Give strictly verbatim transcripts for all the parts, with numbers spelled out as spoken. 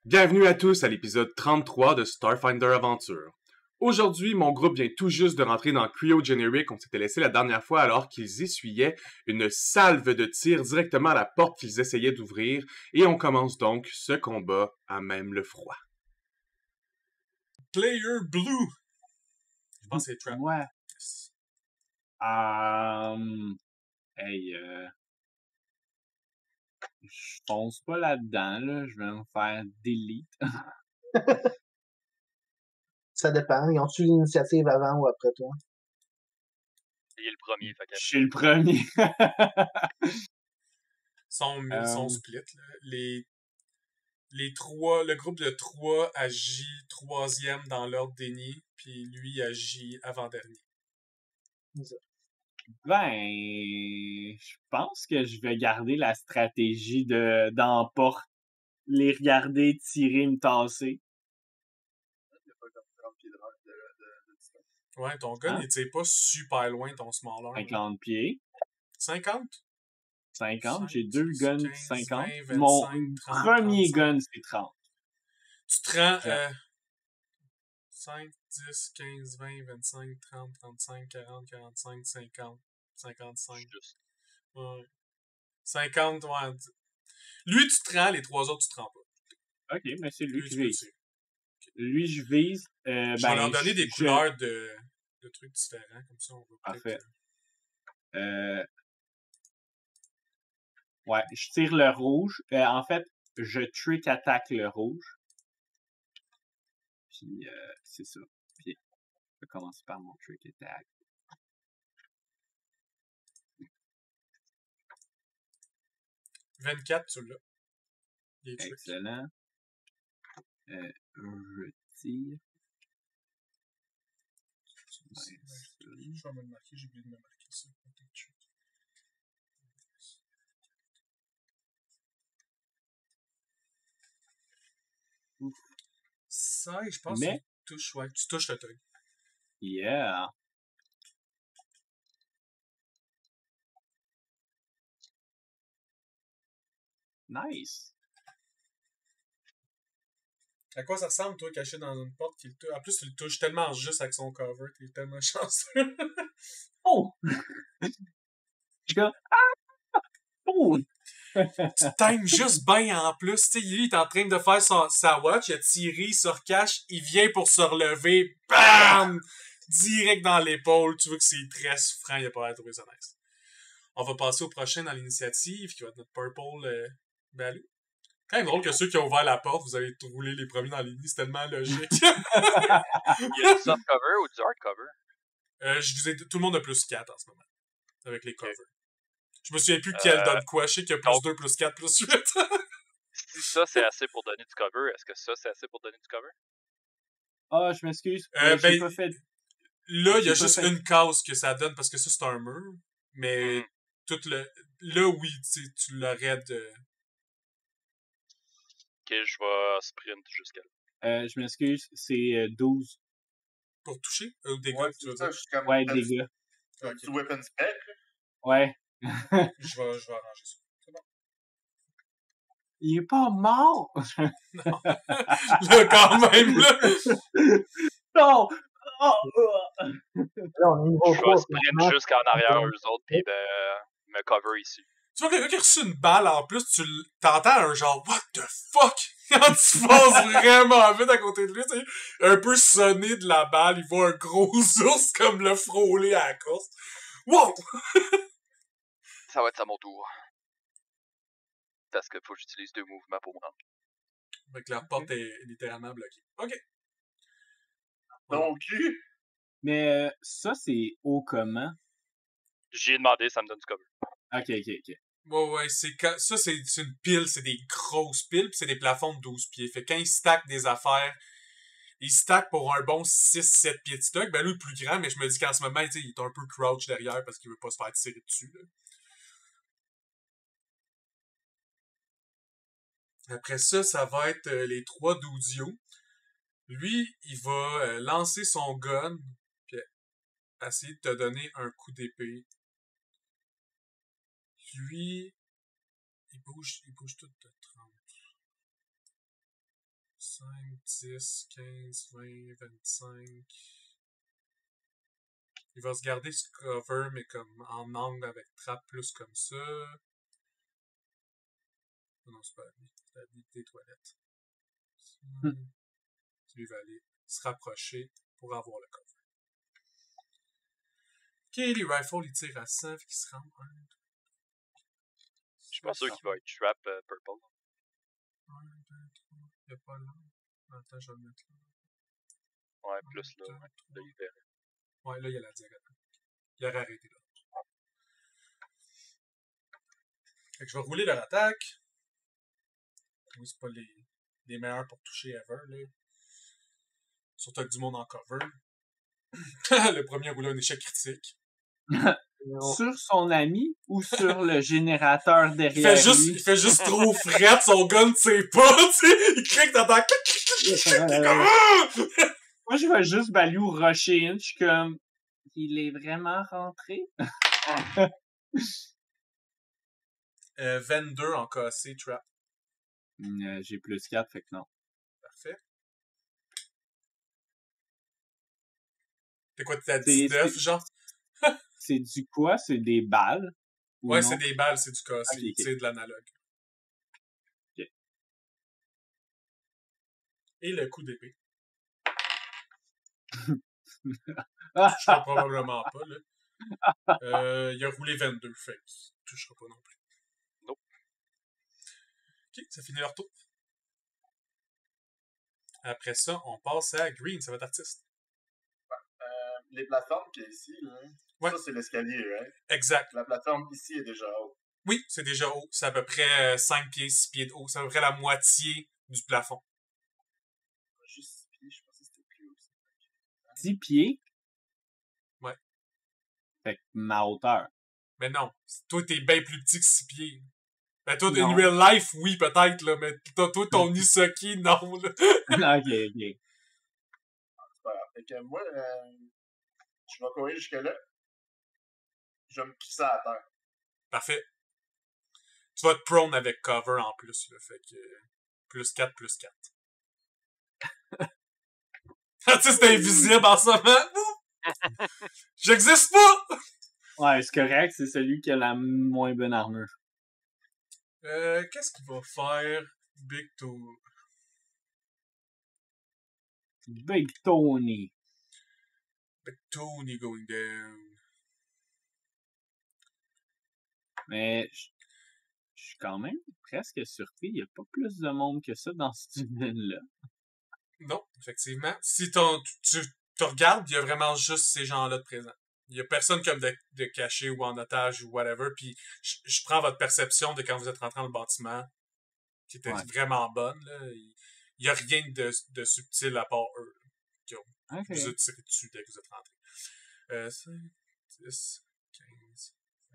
Bienvenue à tous à l'épisode trente-trois de Starfinder Aventure. Aujourd'hui, mon groupe vient tout juste de rentrer dans Cryogeneric, on s'était laissé la dernière fois alors qu'ils essuyaient une salve de tirs directement à la porte qu'ils essayaient d'ouvrir, et on commence donc ce combat à même le froid. Player Blue! Je pense que c'est Trap. Ouais. Um, hey, euh, je fonce pas là-dedans, là. Je vais me faire delete. Ça dépend. Ils ont-tu l'initiative avant ou après toi? Il est le premier, fait Je suis le premier. Son, Euh. son split, là. Les, les trois, le groupe de trois agit troisième dans l'ordre déni, puis lui agit avant-dernier. Ben, je pense que je vais garder la stratégie de d'emporter, les regarder, tirer, me tasser. Ouais, ton gun, Hein? il tire pas super loin, ton smaller. cinquante pieds. cinquante? cinquante, cinq, j'ai deux dix, guns quinze, cinquante. vingt, Mon vingt-cinq, trente, premier trente-cinq. gun, c'est trente. Tu te rends Je- euh, cinq, dix, quinze, vingt, vingt-cinq, trente, trente-cinq, quarante, quarante-cinq, cinquante, cinquante-cinq. Juste. Ouais. cinquante, ouais. Lui, tu te rends, les trois autres, tu te rends pas. Ok, mais c'est lui Lui, qui tu peux vise. tirer. Lui, je vise. Euh, Je ben, vais leur donner je- des je- couleurs de, de trucs différents, comme ça on va Parfait. peut-être... Euh, ouais, je tire le rouge. Euh, en fait, je trick attaque le rouge. Puis, euh, c'est ça. Puis, je vais commencer par mon trick attack. vingt-quatre, tu l'as. Des trucs. Excellent. Euh, je tire. Je vais me le marquer, j'ai oublié de me marquer ça. Ouf. Ça, je pense Mais- que tu touches, ouais, tu touches le truc. Yeah. Nice. À quoi ça ressemble, toi, caché dans une porte qui le touche? En plus, tu le touches tellement juste avec son cover, t'es tellement chanceux. Oh! Je suis comme, ah! Oh! Tu times juste bien en plus. Tu sais, lui, il est en train de faire son, sa watch, il a tiré, il se recache, il vient pour se relever, bam! Direct dans l'épaule. Tu vois que c'est très souffrant, il a pas l'air de trouver ça nice. On va passer au prochain dans l'initiative, qui va être notre Purple euh, Baloo. Quand même drôle que ceux qui ont ouvert la porte, vous avez roulé les premiers dans les nids, c'est tellement logique. Il y a du soft cover ou du hard cover? euh, je vous ai, tout le monde a plus quatre en ce moment, avec les covers. Je me souviens plus quel Euh, donne quoi, je sais qu'il y a plus donc- deux, plus quatre, plus huit. Si ça c'est assez pour donner du cover, est-ce que ça c'est assez pour donner du cover? Ah, je m'excuse. Euh, Euh, j'ai ben, pas fait. Là, il y a J'ai pas juste fait- une case que ça donne parce que ça, c'est un mur. Mais Mhm. tout le. Là, oui, tu sais, tu l'aurais de. Ok, je vais sprint jusqu'à là. Euh, je m'excuse, c'est euh, douze. Pour toucher. Euh, des Ouais, gars, tu c'est veux ça, dire. je suis comme. Ouais, t'as des du- gars. t'as Ok. du weapon spec, là? Ouais. Je vais, je vais arranger ça. C'est bon. Il est pas mort! Là, quand même, là. Non! Oh, oh. Là, on est niveau Je trois. vais sprint jusqu'en arrière eux autres pis de me cover ici. Tu vois quelqu'un qui a reçu une balle en plus, tu l- t'entends un genre What the fuck? Quand tu passes vraiment vite à côté de lui, tu sais, un peu sonné de la balle, il voit un gros ours comme le frôler à la course. Wow! Ça va être à mon tour. Parce que faut que j'utilise deux mouvements pour me rendre. Fait que la porte est littéralement bloquée. Ok. Donc, lui, Mais euh, ça, c'est haut comment? J'y ai demandé, ça me donne du cover. Ok, ok, ok. Ouais, ouais, c'est quand, ça, c'est c'est une pile, c'est des grosses piles, pis c'est des plafonds de douze pieds. Fait que quand ils stackent des affaires, ils stackent pour un bon six sept pieds de stock. Ben, lui, le plus grand, mais je me dis qu'en ce moment, tu sais, il est un peu crouch derrière parce qu'il veut pas se faire tirer dessus, là. Après ça, ça va être euh, les trois d'Audio. Lui, il va euh, lancer son gun, puis essayer de te donner un coup d'épée. Lui, il bouge, il bouge tout de trente. cinq, dix, quinze, vingt, vingt-cinq. Il va se garder ce cover, mais comme en angle avec trappe plus comme ça. Oh non, c'est pas lui. C'est la vie des toilettes. Hmm. Lui va aller se rapprocher pour avoir le cover. Ok, les rifles, ils tirent à cent, fait qu'ils se rendent un. Je suis pas sûr qu'il va être trap euh, purple. un, deux, trois. Il n'y a pas là. Attends, je vais le mettre là. Ouais, un, plus là. deux, Ouais, trois. là, il verrait. Ouais, là, il y a la diagonale. Il aurait arrêté là. Fait que je vais rouler leur attaque. Oui, c'est pas les, les meilleurs pour toucher ever, là. Surtout avec du monde en cover. Le premier a roulé un échec critique. Non. Sur son ami ou sur le générateur Il derrière fait juste, lui? il fait juste trop fret, son gun tire pas, tu sais. Il clique dans ta clic, clic, clic, clic, clic, il est comme, ah! Moi, je vais juste Balou rusher in. Je suis comme, il est vraiment rentré? Euh, vingt-deux en K C, trap. Euh, J'ai plus quatre, fait que non. Parfait. T'es quoi, t'es à C'est- dix-neuf, c'est- genre? C'est du quoi? C'est des balles? ou Ouais, non? c'est des balles, c'est du K C. Ok, ok. C'est de l'analogue. Ok. Et le coup d'épée. Ah, Je crois probablement pas, là. Euh, il a roulé vingt-deux, fait qu'il touchera pas non plus. Nope. Ok, ça finit leur tour. Après ça, on passe à Green, ça va être artiste. Euh, les plateformes qu'il y a ici, là, Ouais. ça c'est l'escalier, right? Exact. La plateforme ici est déjà haute. Oui, c'est déjà haut. C'est à peu près euh, cinq pieds, six pieds de haut. C'est à peu près la moitié du plafond. Juste six pieds, je pensais que c'était plus haut. que ça. dix pieds? Ouais. Fait que ma hauteur. Mais non, toi, t'es bien plus petit que six pieds. Ben toi, Non. in real life, oui, peut-être, là, mais toi, toi ton Isoki, non, là. ok, ok. C'est pas grave. Fait que moi, euh, je vais courir jusque-là. Je vais me crisser à terre. Parfait. Tu vas te prone avec cover en plus, là, fait que... Plus quatre, plus quatre. Tu sais, c'est invisible en ce moment. J'existe pas! Ouais, c'est correct, c'est celui qui a la moins bonne armure. Euh, qu'est-ce qu'il va faire, Big Toe? Big Tony. Big Tony going down. Mais je je suis quand même presque surpris. Il n'y a pas plus de monde que ça dans cette usine-là. Non, effectivement. Si ton, tu, tu te regardes, il y a vraiment juste ces gens-là de présents. Il y a personne comme de, de caché ou en otage ou whatever. Puis je, je prends votre perception de quand vous êtes rentré dans le bâtiment, qui était Ouais. vraiment bonne. Là. Il n'y a rien de, de subtil à part eux. Là, qui ont Ok. vous êtes tiré dessus dès que vous êtes rentré. Euh, cinq, dix, quinze, vingt.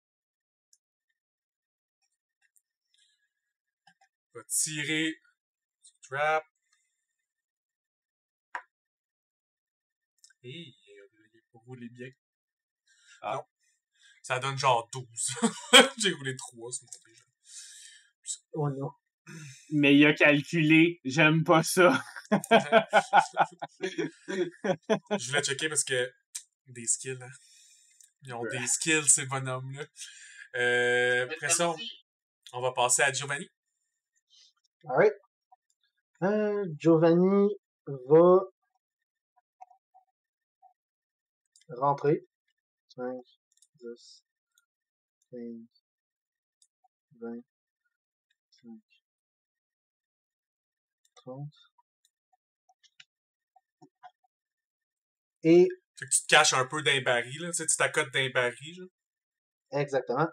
Va tirer. Trap. Et il est pas roulé bien. Ah. Non. Ça donne genre douze. J'ai roulé trois sur mon déjà. Oh non. Mais il a calculé, j'aime pas ça. Je voulais checker parce que des skills, hein. Ils ont des skills, ces bonhommes-là. Euh, après ça, on, on va passer à Giovanni. Alright. Euh, Giovanni va rentrer. cinq, dix, quinze, vingt, cinq, trente. Et, Fait que tu te caches un peu d'un baril, là. Tu sais, tu t'accotes d'un baril, là. exactement.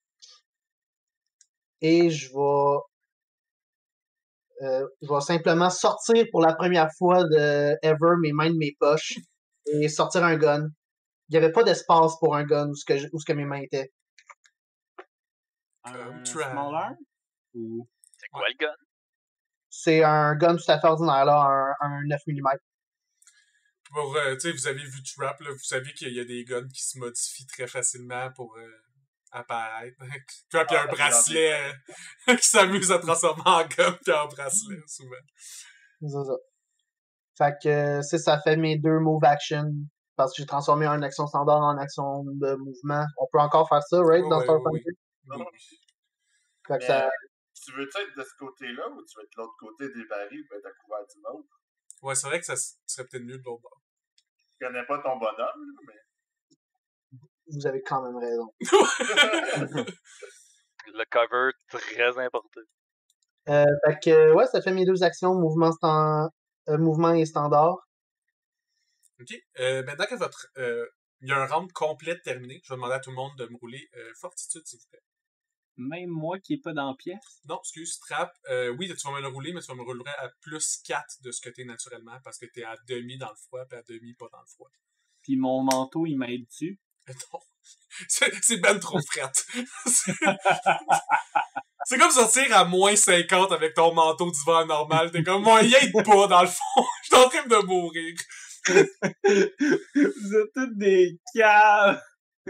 Et je vais, euh, je vais simplement sortir pour la première fois de ever mes mains de mes poches et sortir un gun. Il n'y avait pas d'espace pour un gun où ce que, je- où ce que mes mains étaient. Comme Un Tran. small arm? Ou... C'est quoi le gun? C'est un gun tout à fait ordinaire, là, un, un neuf millimètres. Pour, euh, tu sais, vous avez vu Trap, là. Vous savez qu'il y a des guns qui se modifient très facilement pour euh, apparaître. Trap, il y a un Ah, bracelet euh, qui s'amuse à transformer en gun puis en bracelet, souvent. C'est ça. Fait que euh, c'est ça fait mes deux move action. Parce que j'ai transformé une action standard en action de mouvement. On peut encore faire ça, right, Ouais, dans ouais, Starfinder? oui, oui. Oui, oui. Fait que Mais ça. tu veux être de ce côté-là ou tu veux être de l'autre côté des barils ou être à couvert du monde? Ouais, c'est vrai que ça s- serait peut-être mieux de l'autre bord. Je connais pas ton bonhomme, là, mais. Vous avez quand même raison. Le cover, très important. Euh, fait que, ouais, ça fait mes deux actions, mouvement, stan- euh, mouvement et standard. OK. Euh, maintenant que votre... euh, il y a un round complet terminé, je vais demander à tout le monde de me rouler euh, fortitude, s'il vous plaît. Même moi qui est pas dans la pièce. Non, excuse, Strap. Euh, oui, tu vas me le rouler, mais tu vas me rouler à plus quatre de ce que t'es naturellement, parce que t'es à demi dans le froid, puis à demi pas dans le froid. Puis mon manteau, il m'aide dessus. Non. C'est, c'est ben trop fret. c'est... c'est comme sortir à moins cinquante avec ton manteau d'hiver normal. T'es comme, moi, il aide pas, dans le fond. Je suis en train de mourir. Vous êtes tous des caves!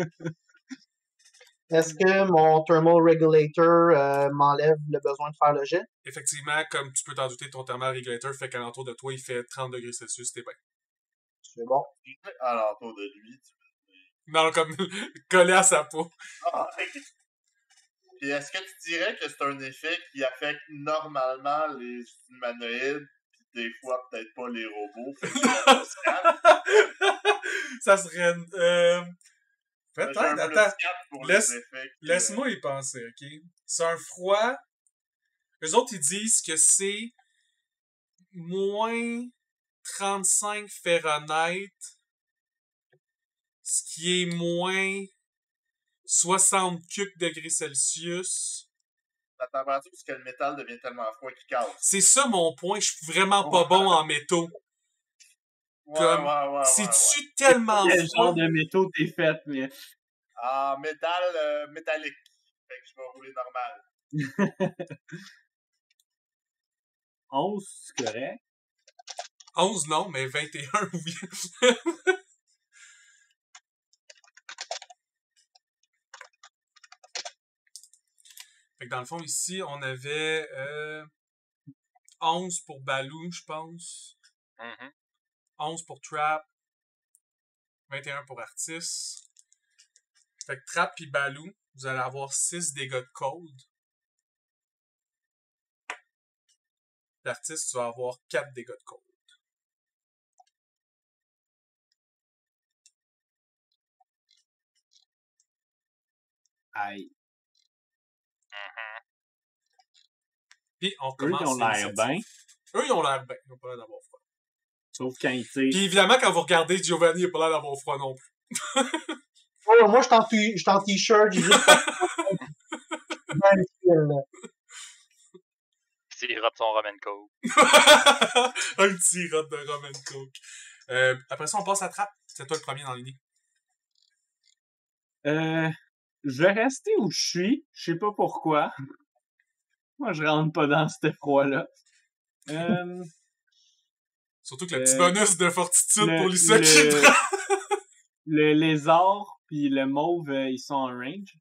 Est-ce que mon thermal regulator euh, m'enlève le besoin de faire le jet? Effectivement, comme tu peux t'en douter, ton thermal regulator fait qu'à l'entour de toi, il fait trente degrés Celsius, t'es bien. C'est bon. À l'entour de lui, tu Non, comme collé à sa peau. Ah, ok. Puis est-ce que tu dirais que c'est un effet qui affecte normalement les humanoïdes, puis des fois peut-être pas les robots? Fait que c'est un plus quatre. Ça serait... Euh... J'ai Peut-être, un plus attends. quatre pour Laisse- les effets. qui, Laisse-moi y penser, OK? C'est un froid... Eux autres, ils disent que c'est moins trente-cinq Fahrenheit, ce qui est moins soixante degrés Celsius. La température, parce que le métal devient tellement froid qu'il casse. C'est ça mon point, je suis vraiment pas bon en métaux. Ouais, Comme, ouais, ouais, ouais, C'est-tu ouais. tellement Quel froid? genre de métaux t'es fait, mais... En métal euh, métallique. Fait que je vais rouler normal. onze, c'est correct. onze non, mais vingt et un oui. Fait que dans le fond, ici, on avait euh, onze pour Baloo, je pense. Mhm. onze pour Trap. vingt et un pour Artis. Fait que Trap puis Baloo, vous allez avoir six dégâts de cold. L'artiste, tu vas avoir quatre dégâts de cold. Aïe. Mhm. Puis on Eux, commence ils ont l'air l'initiative. bien. Eux, ils ont l'air bien. Ils ont pas l'air d'avoir froid. Sauf quand ils tirent. Puis évidemment, quand vous regardez, Giovanni, il a pas l'air d'avoir froid non plus. Oh, moi, je suis en t- je suis en t-shirt, j'ai juste pas dans le ciel, là. S'il robe son Roman Coke. Un petit rot de Roman Coke. Euh, après ça, on passe à Trap. C'est toi le premier dans l'idée. Euh, je vais rester où je suis. Je sais pas pourquoi. Moi, je rentre pas dans ce froid-là. Euh, Surtout que le Euh, petit bonus de fortitude le- pour lui ça qui le- prend. le lézard puis le mauve, euh, ils sont en range.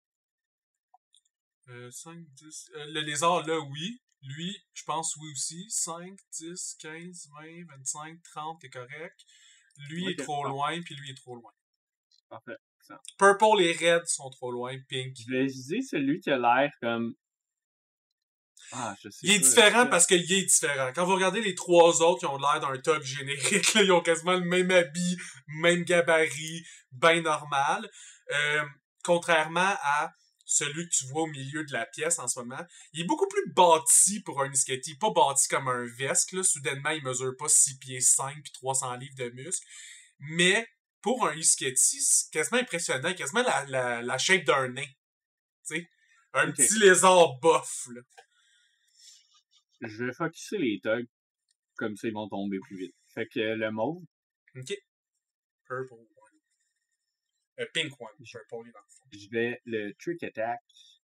Euh, cinq, dix... Euh, le lézard, là, oui. Lui, je pense oui aussi. cinq, dix, quinze, vingt, vingt-cinq, trente, t'es correct. Lui Ok, est trop bon. loin, puis lui est trop loin. Parfait. Purple et Red sont trop loin, Pink. Je vais viser celui qui a l'air comme... Ah, je sais Il est pas. différent Je- parce qu'il est différent. Quand vous regardez les trois autres qui ont l'air d'un top générique, là, ils ont quasiment le même habit, même gabarit, ben normal. Euh, contrairement à celui que tu vois au milieu de la pièce en ce moment, il est beaucoup plus bâti pour un Isketi. Pas bâti comme un Vesque, là. Soudainement, il mesure pas six pieds cinq puis trois cents livres de muscles. Mais, pour un Isketi, c'est quasiment impressionnant. Quasiment la, la, la shape d'un nain. Tu sais? Un Ok. petit lézard bof, là. Je vais focusser les thugs. Comme ça, ils vont tomber plus vite. Fait que le mauve, OK. Purple one. Euh, pink one. Purple, dans le fond. je vais le trick attack.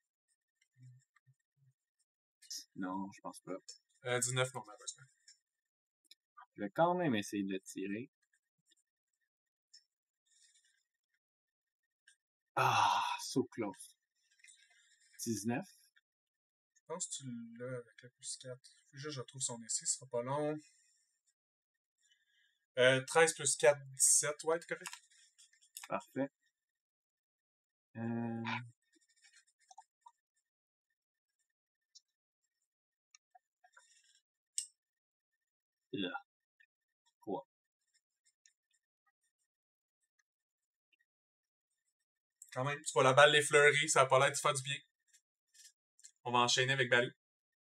Non, je pense pas. Euh, dix-neuf, non, malheureusement. Je vais quand même essayer de le tirer. Ah, so close. dix-neuf. Je pense que tu l'as avec le plus quatre. Faut juste que je retrouve son essai, ce sera pas long. Euh, treize plus quatre, dix-sept. Ouais, t'es correct. Parfait. Euh... Là. Trois. Quand même, tu vois la balle l'effleurer, ça va pas l'air de faire du bien. On va enchaîner avec Balou.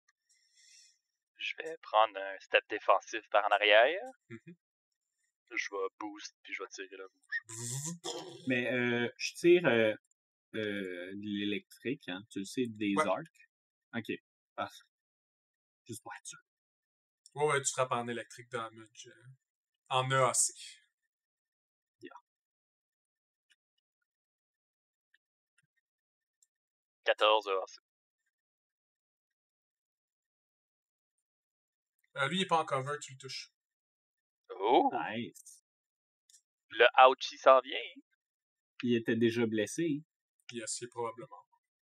Je vais prendre un step défensif par en arrière. Mhm. Je vais boost, puis je vais tirer le rouge. Mais euh, je tire euh, euh, de l'électrique, hein. Tu le sais, des Ouais. arcs. Ok. Parfait. Juste pour être sûr. Ouais, ouais, tu frappes en électrique damage. Euh, en E A C. quatorze A C. Euh, lui, il est pas en cover, tu le touches. Oh! Nice. Le ouchie s'en vient. Il était déjà blessé. Yes, il est probablement.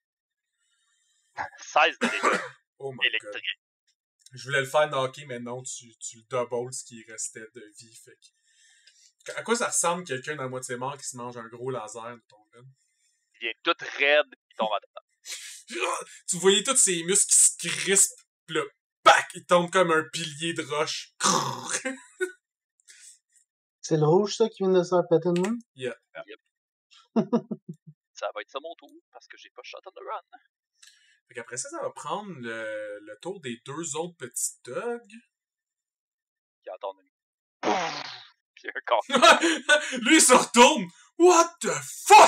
seize de dégâts Oh my god. électriques. Je voulais le faire knocker, mais non, tu, tu le doubles ce qui restait de vie. Fait que... À quoi ça ressemble quelqu'un dans moitié mort qui se mange un gros laser de ton gun? Il est tout raide, il tombe à terre. Tu voyais tous ses muscles qui se crispent, pis là, pac, il tombe comme un pilier de roche. C'est le rouge, ça, qui vient de se faire péter de main? Yeah. Ça va être ça mon tour, parce que j'ai pas shot on the run. Fait qu'après ça, ça va prendre le, le tour des deux autres petits dogs. Qui a ton ami. Puis un corps. Lui, il se retourne. What the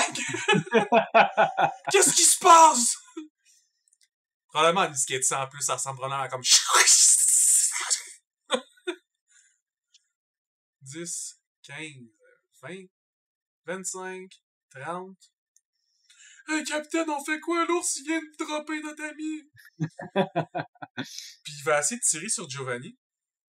fuck? Qu'est-ce qui se passe? Probablement, une skate ça en plus, ça ressemble vraiment à comme... dix, quinze, vingt, vingt-cinq, trente... Hey, capitaine, on fait quoi? L'ours, il vient de dropper notre ami! Puis il va essayer de tirer sur Giovanni.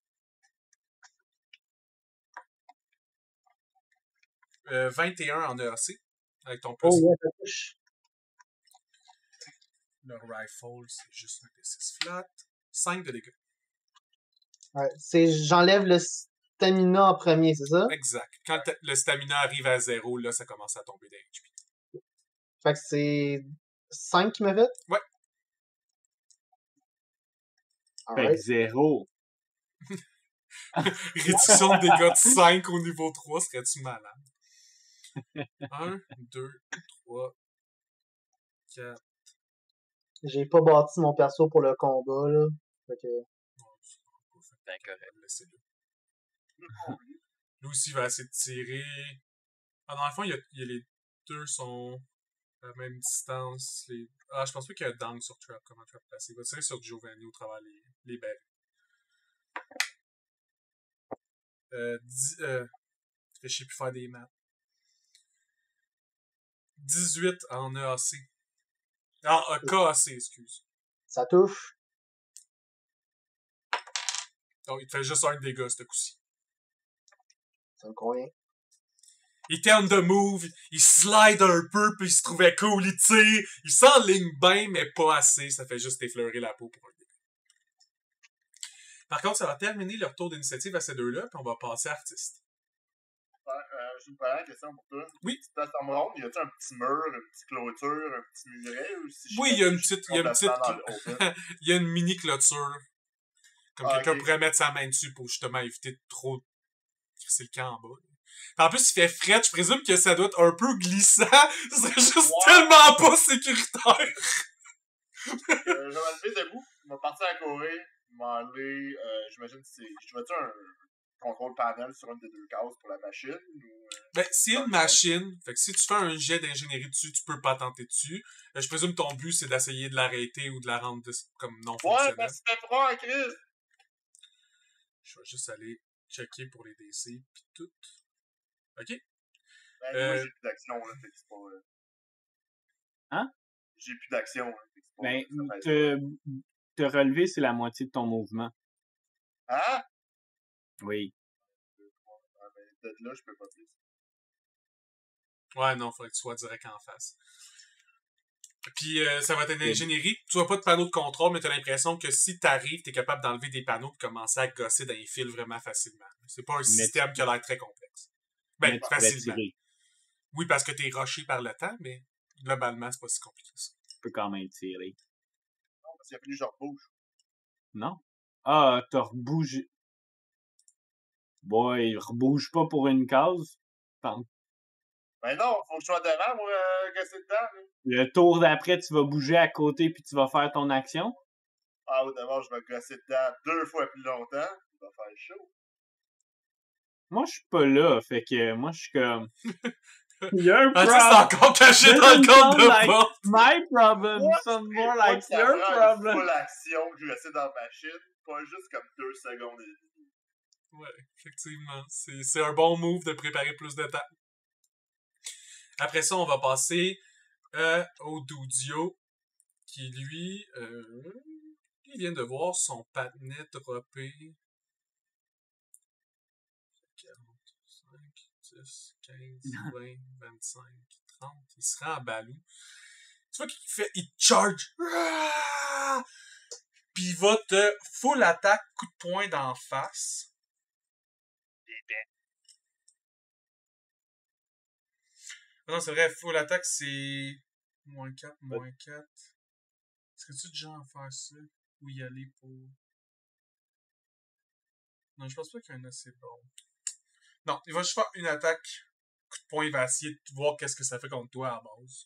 Euh, vingt et un en E A C. Avec ton plus. Oh, ouais, ça touche. Le rifle, c'est juste un D six flat. cinq de dégâts. Ouais, c'est, j'enlève le stamina en premier, c'est ça? Exact. Quand le stamina arrive à zéro, là, ça commence à tomber des H P. Fait que c'est cinq qui m'a fait? Ouais. Fait que Alright. zéro. Réduction de dégâts de cinq au niveau trois, serais-tu malade? un, deux, trois, quatre. J'ai pas bâti mon perso pour le combat, là. Fait que... Ben correct. Laissez-le. Lui aussi, il va essayer de tirer. Ah, dans le fond, il y a, il y a les deux sont à la même distance. Les... Ah, je pense pas qu'il y a un down sur Trap. Comment Trap placer? Il va tirer sur Giovanni au travers les, les barils. Euh, dix, euh, je sais plus faire des maths. dix-huit en E A C. Ah, euh, K A C, excuse. Ça touche. Donc, il te fait juste un dégât, ce coup-ci. Ça me convient. Il était on the move, il slide un peu, puis il se trouvait cool, il tire, il s'enligne bien, mais pas assez, ça fait juste effleurer la peau pour un dégât. Par contre, ça va terminer leur tour d'initiative à ces deux-là, puis on va passer à artiste. Ouais, euh, j'ai une première question pour toi. Oui. Dans ta ronde, y a-tu un petit mur, une petite clôture, un petit muret, ou si je Oui, fais- il y a une je suis petite, il y a une petite, complètement dans le open? il y a une mini clôture. Comme Ah, quelqu'un ok. pourrait mettre sa main dessus pour justement éviter de trop crisser le camp en bas. Puis en plus, il fait fret, je présume que ça doit être un peu glissant. Ce serait juste Ouais. tellement pas sécuritaire. Euh, je vais me lever debout, je vais partir à courir, je vais aller, euh, j'imagine que c'est, je vais-tu un contrôle panel sur une des deux cases pour la machine, ou... euh, Ben, c'est une machine. Fait que si tu fais un jet d'ingénierie dessus, tu peux pas tenter dessus. Euh, je présume que ton but, c'est d'essayer de l'arrêter ou de la rendre dis- comme non Ouais, fonctionnelle. parce que c'était froid, Chris! Je vais juste aller checker pour les D C pis tout. Ok? Ben, Euh, moi, j'ai plus d'action, là, fait que c'est pas... euh, Hein? J'ai plus d'action, là, fait que c'est pas... Ben, ça fait te, te relever, c'est la moitié de ton mouvement. pas. Hein? Oui. Ah, ben, peut-être là, je peux pas plus. Ouais, non, faudrait que tu sois direct en face. Puis euh, ça va être une ingénierie. Tu vois pas de panneau de contrôle, mais t'as l'impression que si t'arrives, t'es capable d'enlever des panneaux et commencer à gosser dans les fils vraiment facilement. C'est pas un système qui a l'air très complexe. Ben, Mais tu pourrais facilement. tirer. Oui, parce que t'es rushé par le temps, mais globalement, c'est pas si compliqué que ça. Tu peux quand même tirer. Non, parce qu'il a fallu que je rebouge. Non? Ah, t'as rebougé. Boy, rebouge pas pour une case. Tant- Ben non, faut que je sois devant, moi, euh, gosser dedans, là. Le tour d'après, tu vas bouger à côté puis tu vas faire ton action. Ah, ou d'abord, je vais gosser dedans deux fois plus longtemps. Ça va faire chaud. Moi, je suis pas là, fait que moi, je suis comme... Your Ah, ça, problem. c'est encore caché dans Doesn't le compte sound de like porte. my problem. What? Sounds more Moi, like ça your prend une problem. full action que je reste dans la machine, pas juste comme deux secondes et demie. Ouais, effectivement. C'est, c'est un bon move de préparer plus de temps. Après ça, on va passer euh, au Dudio, qui lui, euh, il vient de voir son patinet dropper. quarante-cinq, dix, quinze, vingt, vingt-cinq, trente. Il se rend à balou. Tu vois qu'il fait, il charge. Ah! Puis il va te full attaque, coup de poing d'en face. Non, c'est vrai, full attaque, c'est moins quatre, moins quatre. Est-ce que tu es déjà en faire ça? Ou y aller pour... Non, je pense pas qu'il y a un assez bon. Non, il va juste faire une attaque. Coup de poing, il va essayer de voir qu'est-ce que ça fait contre toi à la base.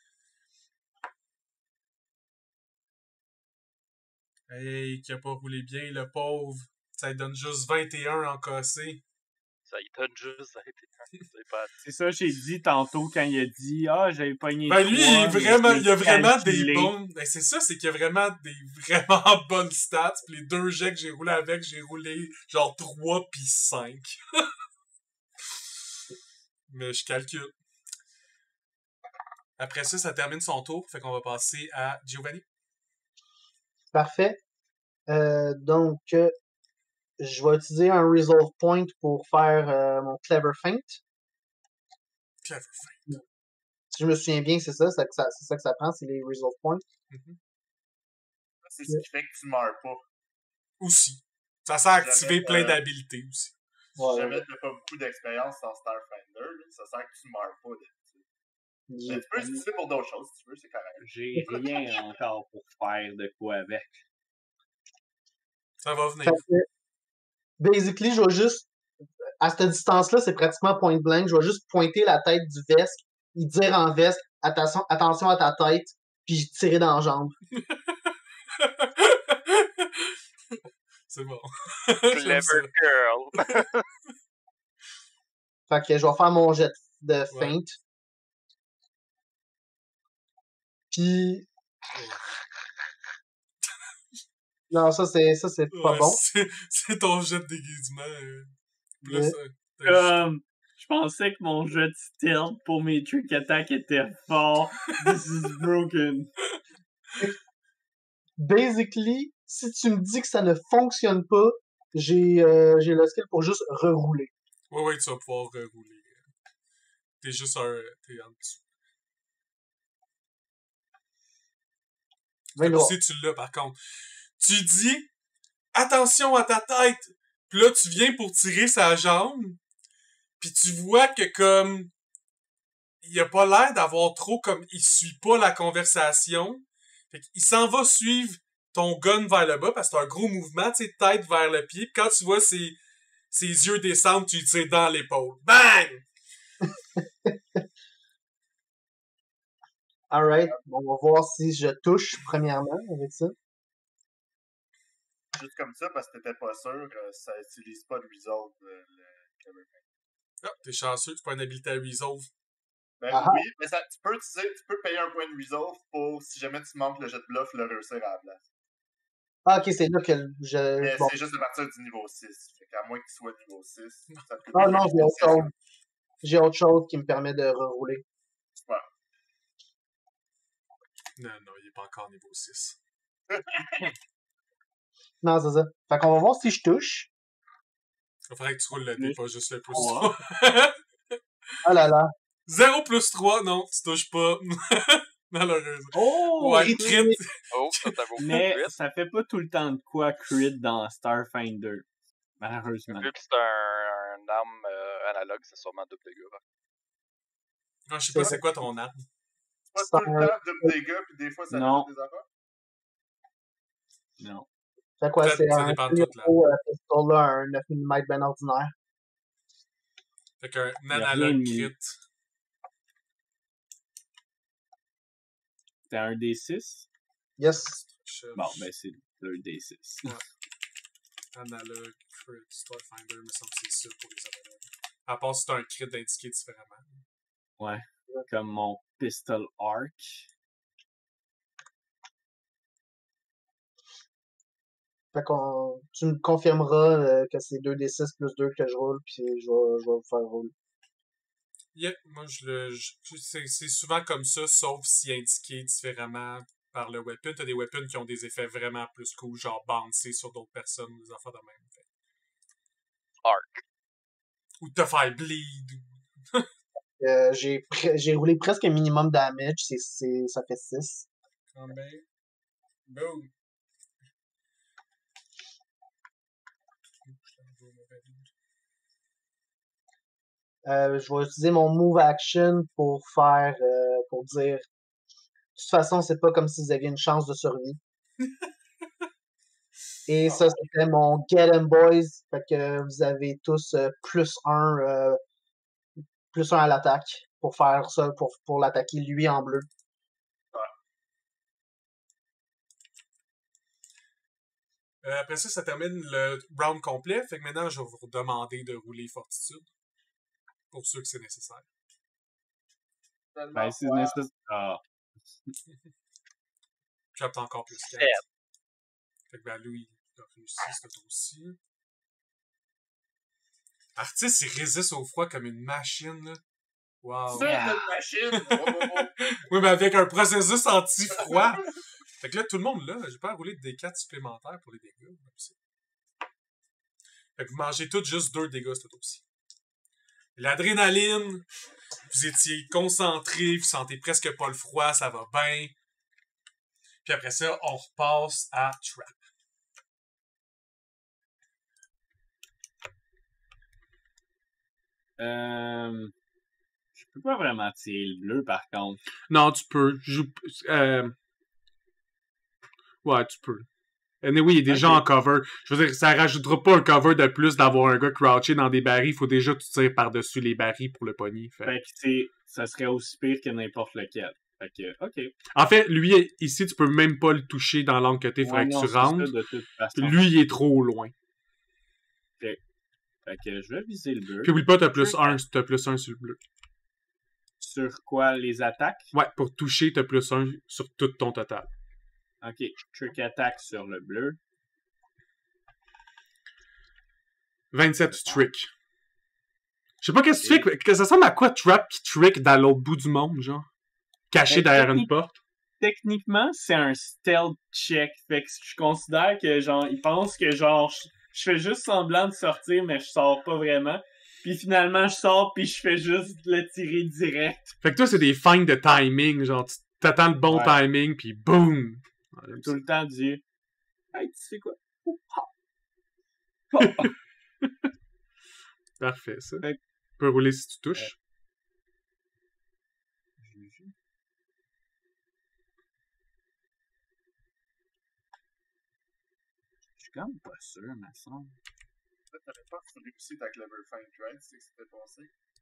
Hey, qui a pas roulé bien, le pauvre. Ça lui donne juste vingt et un en cassé. Ça y donne juste vingt et un. C'est pas assez. C'est ça, j'ai dit tantôt quand il a dit « Ah, j'avais pogné Ben lui, il, est trois, mais vraiment, je il a l'ai vraiment calculé. des bons... Ben c'est ça, c'est qu'il y a vraiment des vraiment bonnes stats. Puis les deux jets que j'ai roulé avec, j'ai roulé genre trois puis cinq. Mais je calcule. Après ça, ça termine son tour. Fait qu'on va passer à Giovanni. Parfait. Euh, donc, euh, je vais utiliser un Resolve Point pour faire euh, mon Clever Feint. Clever Feint. Si je me souviens bien, c'est ça, c'est ça, c'est ça que ça prend, c'est les Resolve Points. Mm-hmm. C'est ce qui fait que tu meurs pas. Aussi. Ça sert à activer Jamais, plein euh, d'habilités aussi. Si Ouais, jamais ouais. t'as pas beaucoup d'expérience en Starfinder, là, ça sert que tu meurs pas d'habitude. Mais J'ai- tu peux l'utiliser pour d'autres choses si tu veux, c'est correct. J'ai rien encore pour faire de quoi avec. Ça va venir. Fait que, basically, je vais juste, à cette distance-là, c'est pratiquement point blank, je vais juste pointer la tête du Vesque, y dire en Vesque, attention, attention à ta tête, puis tirer dans la jambe. C'est bon. Clever girl. Fait que je vais faire mon jet de feinte. Puis... Non, ça, c'est ça c'est pas Ouais, bon. C'est, c'est ton jet de déguisement. Euh, plus, Yeah. euh, t'as- Comme, je pensais que mon jeu de stealth pour mes trick attack était fort. This is broken. Basically, si tu me dis que ça ne fonctionne pas, j'ai euh, j'ai le skill pour juste rerouler. Ouais, ouais, tu vas pouvoir euh, rouler. T'es juste un. T'es en dessous. vingt-trois. Si tu l'as, par contre. Tu dis, attention à ta tête! Puis là, tu viens pour tirer sa jambe. Puis tu vois que comme... Il a pas l'air d'avoir trop comme... Il suit pas la conversation. Fait qu'il s'en va suivre ton gun vers le bas parce que c'est un gros mouvement, tu sais, tête vers le pied. Puis quand tu vois ses, ses yeux descendre, tu lui tires dans l'épaule. Bang! Alright, on va voir si je touche premièrement avec ça. Juste comme ça, parce que t'étais pas sûr, euh, ça utilise pas de Resolve, euh, le Clever Feint. Ah, t'es chanceux, c'est pas une habilité à Resolve. Ben Ah. oui, mais ça, tu peux utiliser, tu peux payer un point de Resolve pour, si jamais tu manques le jet de bluff, le réussir à la place. Ah, ok, c'est là que je... Mais Bon. c'est juste à partir du niveau six. Fait qu'à moins que tu sois niveau six, ça te Ah permet non, de j'ai autre réussir. chose. J'ai autre chose qui me permet de rerouler. Super. Non, non, il est pas encore niveau six. Non, c'est ça. Fait qu'on va voir si je touche. Il faudrait que tu roules le dé, Plus pas juste le plus trois. trois. Oh là là. zéro plus trois, non, tu touches pas. Malheureusement. Oh! Ouais, crit! crit. Oh, ça c'est un beau Mais crit. ça fait pas tout le temps de quoi crit dans Starfinder. Malheureusement. Vu que c'est un, un arme euh, analogue, c'est sûrement double dégâts. hein. Non, je sais pas c'est quoi ton arme. C'est pas tout le temps double dégâts, puis des fois ça Non. fait des affaires. Non. Fait quoi, Ça- c'est ça un dépend de tout, là. Semi-Auto, euh, pistol, là, un neuf millimètres ben ordinaire. Fait qu'un a rien analogue de crit. mieux. T'as un D six? Yes. Bon, ben c'est le D six. Analogue, crit, Starfinder, me semble que c'est ça pour les analogues. À part si t'as un crit d'indiqué différemment. Ouais. Comme mon Pistol Arc. Fait qu'on, tu me confirmeras euh, que c'est deux D six plus deux que je roule, puis je vais, je vais vous faire rouler. Yeah, moi je le. je- c'est, c'est souvent comme ça, sauf si indiqué différemment par le weapon. T'as des weapons qui ont des effets vraiment plus cool, genre bouncer sur d'autres personnes, des affaires de même. Fait. Arc. Ou te faire bleed. Ou... Euh, j'ai, pre- j'ai roulé presque un minimum damage, c'est, c'est, ça fait six. Quand même. Boom. Euh, je vais utiliser mon move action pour faire, euh, pour dire, de toute façon, c'est pas comme si vous aviez une chance de survie. Et ça, c'était mon Get 'em Boys. Fait que vous avez tous euh, plus un, euh, plus un à l'attaque pour faire ça, pour, pour l'attaquer lui en bleu. Euh, après ça, ça termine le round complet. Fait que maintenant, je vais vous demander de rouler Fortitude. Pour ceux que c'est nécessaire. Tellement Ben c'est froid. nécessaire. Ah. Capte encore plus quatre. Sept. Fait que ben lui, il a réussi, c'est aussi. Artiste, il résiste au froid comme une machine, là. Wow. C'est une machine! Oh, oh, oh. Oui, mais avec un processus anti-froid. Fait que là, tout le monde, là, j'ai pas à rouler de D quatre supplémentaires pour les dégâts. Même si. Fait que vous mangez tous juste deux dégâts, c'est aussi. L'adrénaline, vous étiez concentrés, vous sentez presque pas le froid, ça va bien. Puis après ça, on repasse à Trap. Euh... Je peux pas vraiment tirer le bleu, par contre. Non, tu peux. Je joue- euh, Ouais, tu peux. Anyway, il est déjà Ok. en cover. Je veux dire, ça rajoutera pas un cover de plus d'avoir un gars crouché dans des barils. Il faut déjà que tu tires par-dessus les barils pour le pogner. Fait. Fait que, tu sais, ça serait aussi pire que n'importe lequel. Fait que, ok. En fait, lui, ici, tu peux même pas le toucher dans l'angle que t'es. Faudrait Ouais, que non, tu c'est rentres. ça, de toute façon. Puis lui, il est trop loin. Fait que je vais viser le bleu. Puis oublie pas, t'as plus un, t'as plus un sur le bleu. Sur quoi? Les attaques? Ouais, pour toucher, t'as plus un sur tout ton total. Ok. Trick attack sur le bleu. vingt-sept trick. Je sais pas qu'est-ce que tu fais, que ça ressemble à quoi Trap qui trick dans l'autre bout du monde, genre? Caché Euh, derrière une technique- porte. Techniquement, c'est un stealth check. Fait que je considère que, genre, ils pensent que, genre, je, je fais juste semblant de sortir, mais je sors pas vraiment. Puis finalement, je sors, puis je fais juste le tirer direct. Fait que toi, c'est des feintes de timing, genre, tu t'attends le bon Ouais. timing, puis boum! Ouais, j'aime Tout ça. le temps du... Hey, tu sais quoi? Oh, ha. Oh. Parfait, ça. Fait- Tu peux rouler si tu touches. Je suis quand même pas sûr, me semble. Peut-être t'avais pas réussi ta Clever Feint, right? C'est ce qui s'était passé.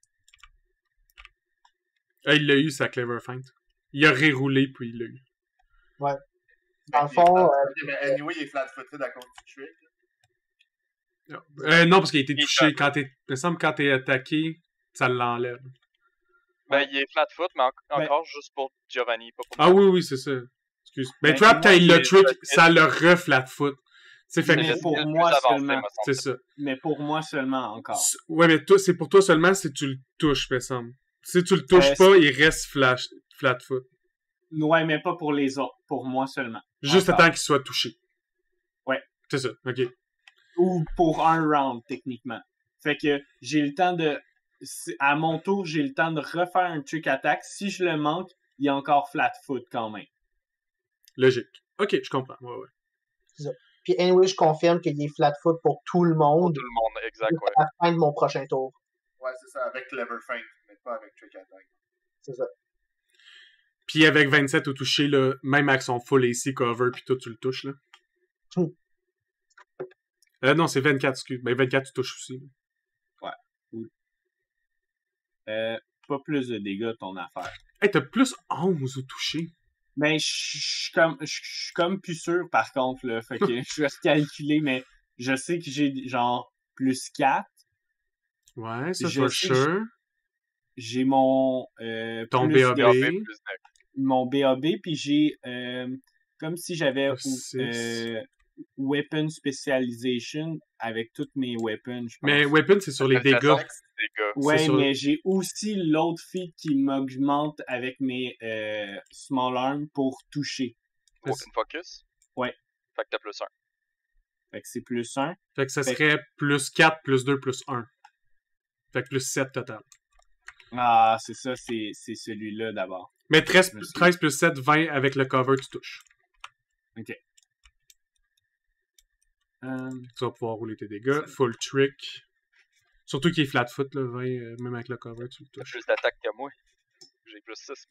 Ah, il l'a eu, sa Clever Feint. Il a reroulé, puis il l'a eu. Dans le Il est fond, flat- euh, Ok, mais anyway, il est flat-footed à cause du trick. là. Euh, non, parce qu'il a été Il est touché. flat. Quand t'es... Il me semble que quand t'es attaqué, ça l'enlève. Ben, il est flat foot, mais en- Ben- encore juste pour Giovanni, pas pour Ah moi. oui, oui, c'est ça. Excuse. Ben, Ben, Trap, moi, quand il le j'ai- trick, j'ai- ça le reflat foot. C'est fait Mais que... C'est pour le plus moi avancé, seulement. me semble. C'est ça. Mais pour moi seulement encore. S- Ouais, mais toi, c'est pour toi seulement si tu le touches, me semble. Si tu le touches Euh, pas, il reste flash, flat foot. Ouais, mais pas pour les autres. Pour moi seulement. Juste Encore. attends qu'il soit touché. Ouais. C'est ça, ok. Ou pour un round, techniquement. Fait que j'ai le temps de... c'est- À mon tour, j'ai le temps de refaire un trick attack. Si je le manque, il est encore flat-foot quand même. Logique. Ok, je comprends. Ouais, ouais. Puis anyway, je confirme qu'il est flat-foot pour tout le Pour monde tout le monde, exact, jusqu'à ouais. la fin de mon prochain tour. Ouais, c'est ça, avec Clever Feint, mais pas avec Trick Attack. C'est ça. Puis avec vingt-sept au toucher, là, même avec son full A C cover, puis tout, tu le touches, là. Hmm. Euh, non, c'est vingt-quatre, excuse. Ben, vingt-quatre, tu touches aussi. là. Euh, pas plus de dégâts, ton affaire. Hey, t'as plus onze au toucher. Ben, je suis comme, je suis comme plus sûr, par contre, là. Fait que je vais calculer, mais je sais que j'ai, genre, plus quatre. Ouais, ça, Je for sais que sure. J'ai mon, euh, Ton plus B A B. de- B A B plus neuf. mon B A B, puis j'ai, euh, comme si j'avais, Plus six. euh, Weapon Specialization avec toutes mes weapons, je pense. Mais Weapon, c'est sur les Ça fait dégâts. soixante dégâts. Ouais, c'est sur- mais j'ai aussi l'autre feat qui m'augmente avec mes euh, small arms pour toucher. Open focus. Ouais. Fait que t'as plus un. Fait que c'est plus un. Fait que ça Fait- serait plus quatre, plus deux, plus un. Fait que plus sept total. Ah, c'est ça, c'est, c'est celui-là d'abord. Mais treize, Merci. treize plus sept, vingt avec le cover, tu touches. Euh, Tu vas pouvoir rouler tes dégâts. Full trick. Surtout qu'il est flat foot, là, vingt, euh, même avec le cover, tu le T'as touches. plus d'attaque que moi. J'ai plus six.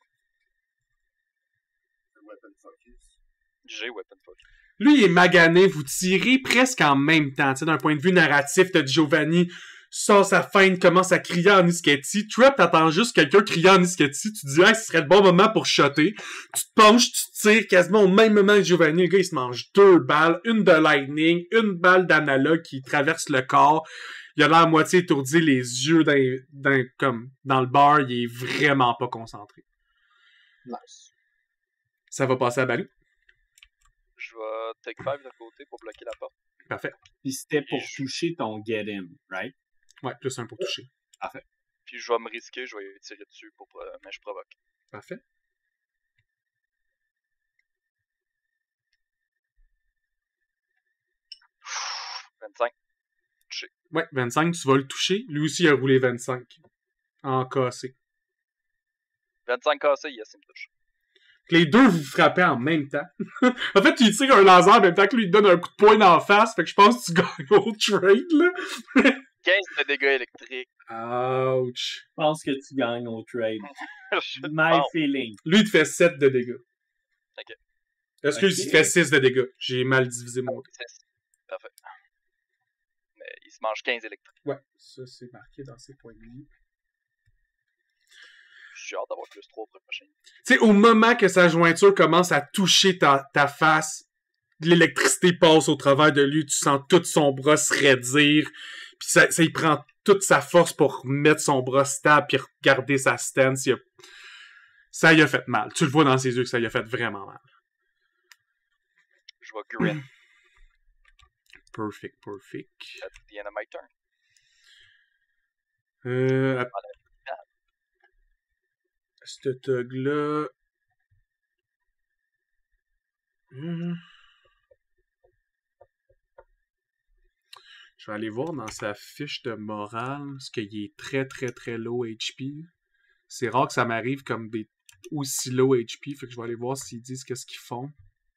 Weapon Focus. J'ai weapon focus. Lui, il est magané, vous tirez presque en même temps. Tu sais, d'un point de vue narratif, t'as Giovanni sort sa feinte, commence à crier en Ischetti. Trap, t'attends juste quelqu'un crier en Ischetti. Tu te dis, hey, ce serait le bon moment pour shotter. Tu te penches, tu tires quasiment au même moment que Giovanni. Le gars, il se mange deux balles. Une de lightning, une balle d'analogue qui traverse le corps. Il a l'air à moitié étourdi, les yeux dans, dans, comme, dans le bar. Il est vraiment pas concentré. Nice. Ça va passer à Balou. Je vais take five de côté pour bloquer la porte. Parfait. Puis c'était pour je- toucher ton get him, right? Ouais, plus un pour toucher. Puis je vais me risquer, je vais tirer dessus pour euh, mais je provoque. Parfait. vingt-cinq. Ouais, vingt-cinq, tu vas le toucher. Lui aussi, il a roulé vingt-cinq. En cassé. vingt-cinq cassé, yes, il me touche. Les deux vous frappez en même temps. En fait, tu tires un laser en même temps que lui il te donne un coup de poing dans la face. Fait que je pense que tu gagnes au trade, là. quinze de dégâts électriques. Ouch. Je pense que tu gagnes au trade. Je My pense. feeling. Lui, il te fait sept de dégâts. Ok. Excuse, Ok. il te fait six de dégâts. J'ai mal divisé mon... six. Parfait. Mais il se mange quinze électriques. Ouais, ça, c'est marqué dans ses points de vie. J'ai hâte d'avoir plus trois pour le prochain. Tu sais, au moment que sa jointure commence à toucher ta, ta face, l'électricité passe au travers de lui, tu sens tout son bras se raidir, puis ça, ça, il prend toute sa force pour mettre son bras stable puis regarder sa stance. Il a... Ça y a fait mal. Tu le vois dans ses yeux que ça y a fait vraiment mal. Je vais grin Perfect, perfect. at the end of my turn. Euh... à- Ce tog-là... Hmm. Je vais aller voir dans sa fiche de morale, parce qu'il est très très très low H P. C'est rare que ça m'arrive comme des aussi low H P, fait que je vais aller voir s'ils disent qu'est-ce qu'ils font.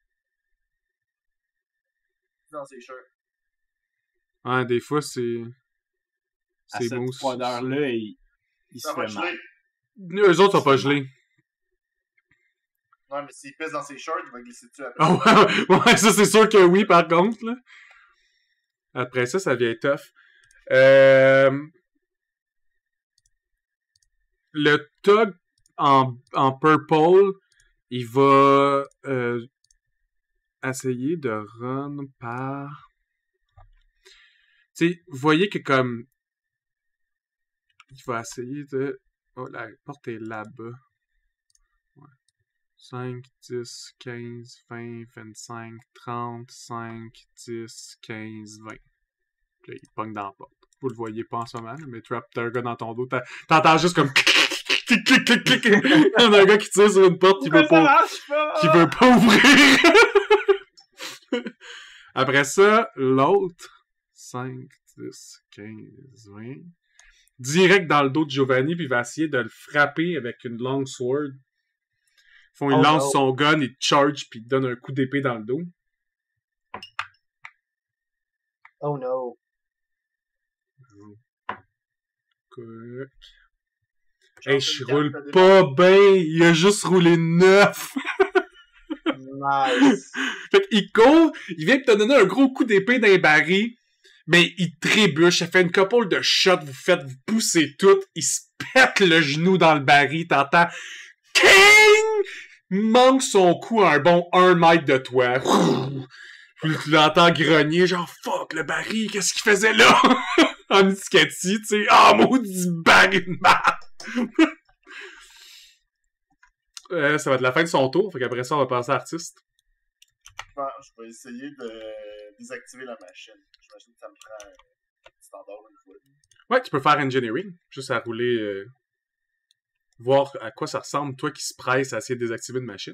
Dans ses shirts. Ah, des fois, c'est... À C'est cette mousse. froideur-là, il, il se Ça va fait mal. geler. Eux autres sont pas gelés. Ouais, mais s'il pèse dans ses shorts, il va glisser dessus après. Ah ouais, ouais, ça c'est sûr que oui, par contre, là. Après ça, ça vient tough. Euh... Le Tug en, en purple, il va euh, essayer de run par... Tu sais, vous voyez que comme... Il va essayer de... Oh, la porte est là-bas. Ouais. cinq, dix, quinze, vingt, vingt-cinq, trente, cinq, dix, quinze, vingt. Puis là, il pogne dans la porte. Vous le voyez pas en ce moment, là, mais Trap, t'as un gars dans ton dos. t'as- T'entends juste comme... clic, clic, clic, clic. Il y en a un gars qui tire sur une porte qui veut Pourquoi ça pas, marche pas? qui veut pas ouvrir. Après ça, l'autre... cinq, dix, quinze, vingt... Direct dans le dos de Giovanni, puis il va essayer de le frapper avec une long sword. Font, il Oh lance no. son gun, il te charge, puis il te donne un coup d'épée dans le dos. Oh no. Que- Genre, Hey, c'est je une carte roule de pas bien, il a juste roulé neuf. Nice. Fait qu'il court, il vient te donner un gros coup d'épée dans les barils, mais il trébuche, ça fait une couple de shots, vous faites, vous poussez tout, il se pète le genou dans le baril, t'entends King! Manque son coup à un bon un mètre de toi. Puis tu l'entends grogner, genre fuck, le baril, qu'est-ce qu'il faisait là? En Miskatty, tu sais, ah, maudit baril de merde! Euh, ça va être la fin de son tour, fait qu'après ça, on va passer à artiste. Je vais- je vais essayer de désactiver la machine. J'imagine que ça me prend un petit standard une fois. Ouais, tu peux faire engineering, juste à rouler, euh, voir à quoi ça ressemble, toi qui se presse à essayer de désactiver une machine.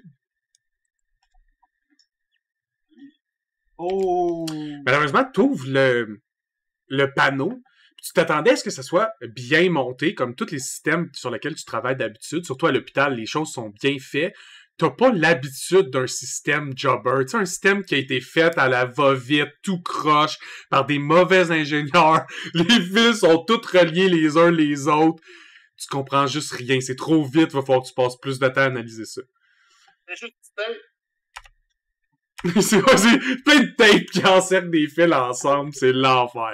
Oh! Malheureusement, tu ouvres le, le panneau, puis tu t'attendais à ce que ça soit bien monté, comme tous les systèmes sur lesquels tu travailles d'habitude, surtout à l'hôpital, les choses sont bien faites. T'as pas l'habitude d'un système jobber, tu sais, un système qui a été fait à la va-vite, tout croche, par des mauvais ingénieurs. Les fils sont toutes reliés les uns les autres. Tu comprends juste rien, c'est trop vite, va falloir que tu passes plus de temps à analyser ça. C'est juste du tape. c'est, ouais, c'est plein de tape qui encerclent des fils ensemble, c'est l'enfer.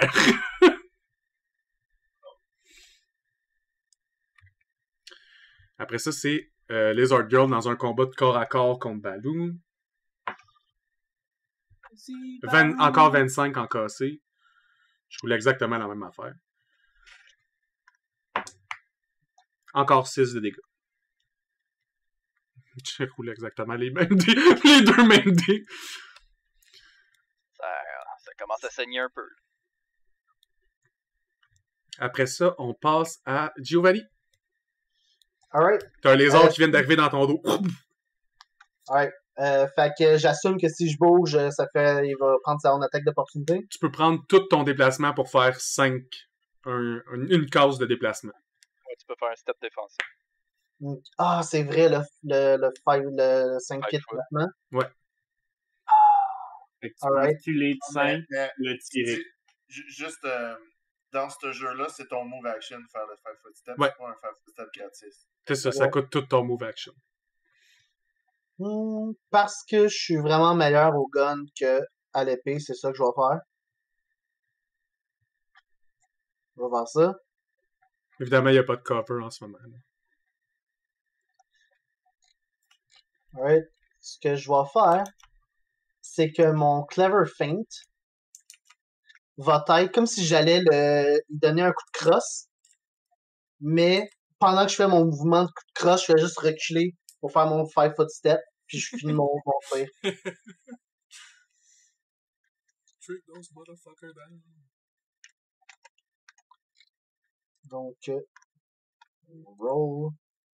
Après ça, c'est euh, Lizard Girl dans un combat de corps à corps contre Baloo. vingt, encore vingt-cinq en cassé. Je roule exactement la même affaire. Encore six de dégâts. Je roule exactement les mêmes dés. Les deux mêmes dés. Ça, ça commence à saigner un peu. Après ça, on passe à Giovanni. Alright. T'as un lézard Euh, qui vient d'arriver dans ton dos. Alright. Euh, fait que j'assume que si je bouge, ça fait, il va prendre son attaque d'opportunité. Tu peux prendre tout ton déplacement pour faire cinq. Un, un- une case de déplacement. Ouais, tu peux faire un step défensif. Mm. Ah, c'est vrai, le, le, le, five, le cinq Five pieds de foot. placement. Fait que tu Alright. peux filer de Mais, cinq, mais, le tirer. dis- ju- juste euh, dans ce jeu-là, c'est ton move action de faire le five foot step. Ouais. C'est pas un five foot step gratis. C'est ça, ça coûte tout ton move action. Hmm, parce que je suis vraiment meilleur au gun que à l'épée, c'est ça que je vais faire. Je vais faire ça. Évidemment, il n'y a pas de copper en ce moment. là. Alright. Ce que je vais faire, c'est que mon Clever Feint va être comme si j'allais le lui donner un coup de crosse, mais pendant que je fais mon mouvement de coup de crosse, je fais juste reculer pour faire mon five foot step, puis je finis mon, mon tir. Trick those motherfuckers down. Donc, euh, roll.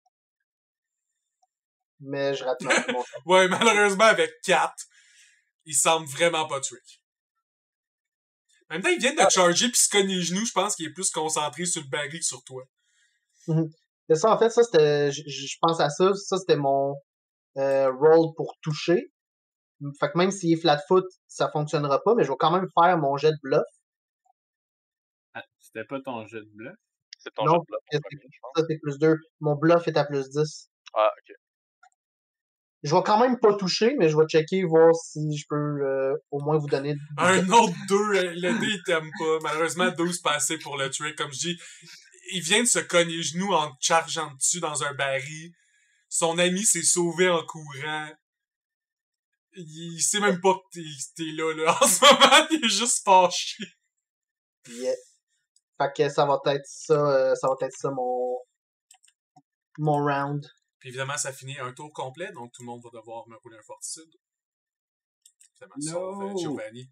Mais je rate ma- mon shot. Ouais, malheureusement, avec quatre, il semble vraiment pas trick. En même temps, il vient de Ah. charger pis se cogner les genoux, je pense qu'il est plus concentré sur le baril que sur toi. C'est ça, en fait, ça, c'était, je, je pense à ça, ça, c'était mon euh, roll pour toucher. Fait que même s'il est flat foot, ça fonctionnera pas, mais je vais quand même faire mon jet de bluff. Ah, c'était pas ton jeu de bluff? C'est ton Non, jeu de bluff, c'est- en premier, je pense. Ça, c'est plus deux. Mon bluff est à plus dix. Ah, ok. Je vais quand même pas toucher, mais je vais checker, voir si je peux euh, au moins vous donner... Un autre deux, le dé, il t'aime pas. Malheureusement, douze pas assez pour le trick. Comme je dis, il vient de se cogner les genoux en te chargeant dessus dans un baril. Son ami s'est sauvé en courant. Il, il sait même pas que t'es, t'es là, là. En ce moment, il est juste fâché. Yeah. Fait que ça va être ça, euh, ça va être ça mon... mon round. Puis évidemment, ça finit un tour complet, donc tout le monde va devoir me rouler un fortitude. Évidemment, No. sauf euh, Giovanni.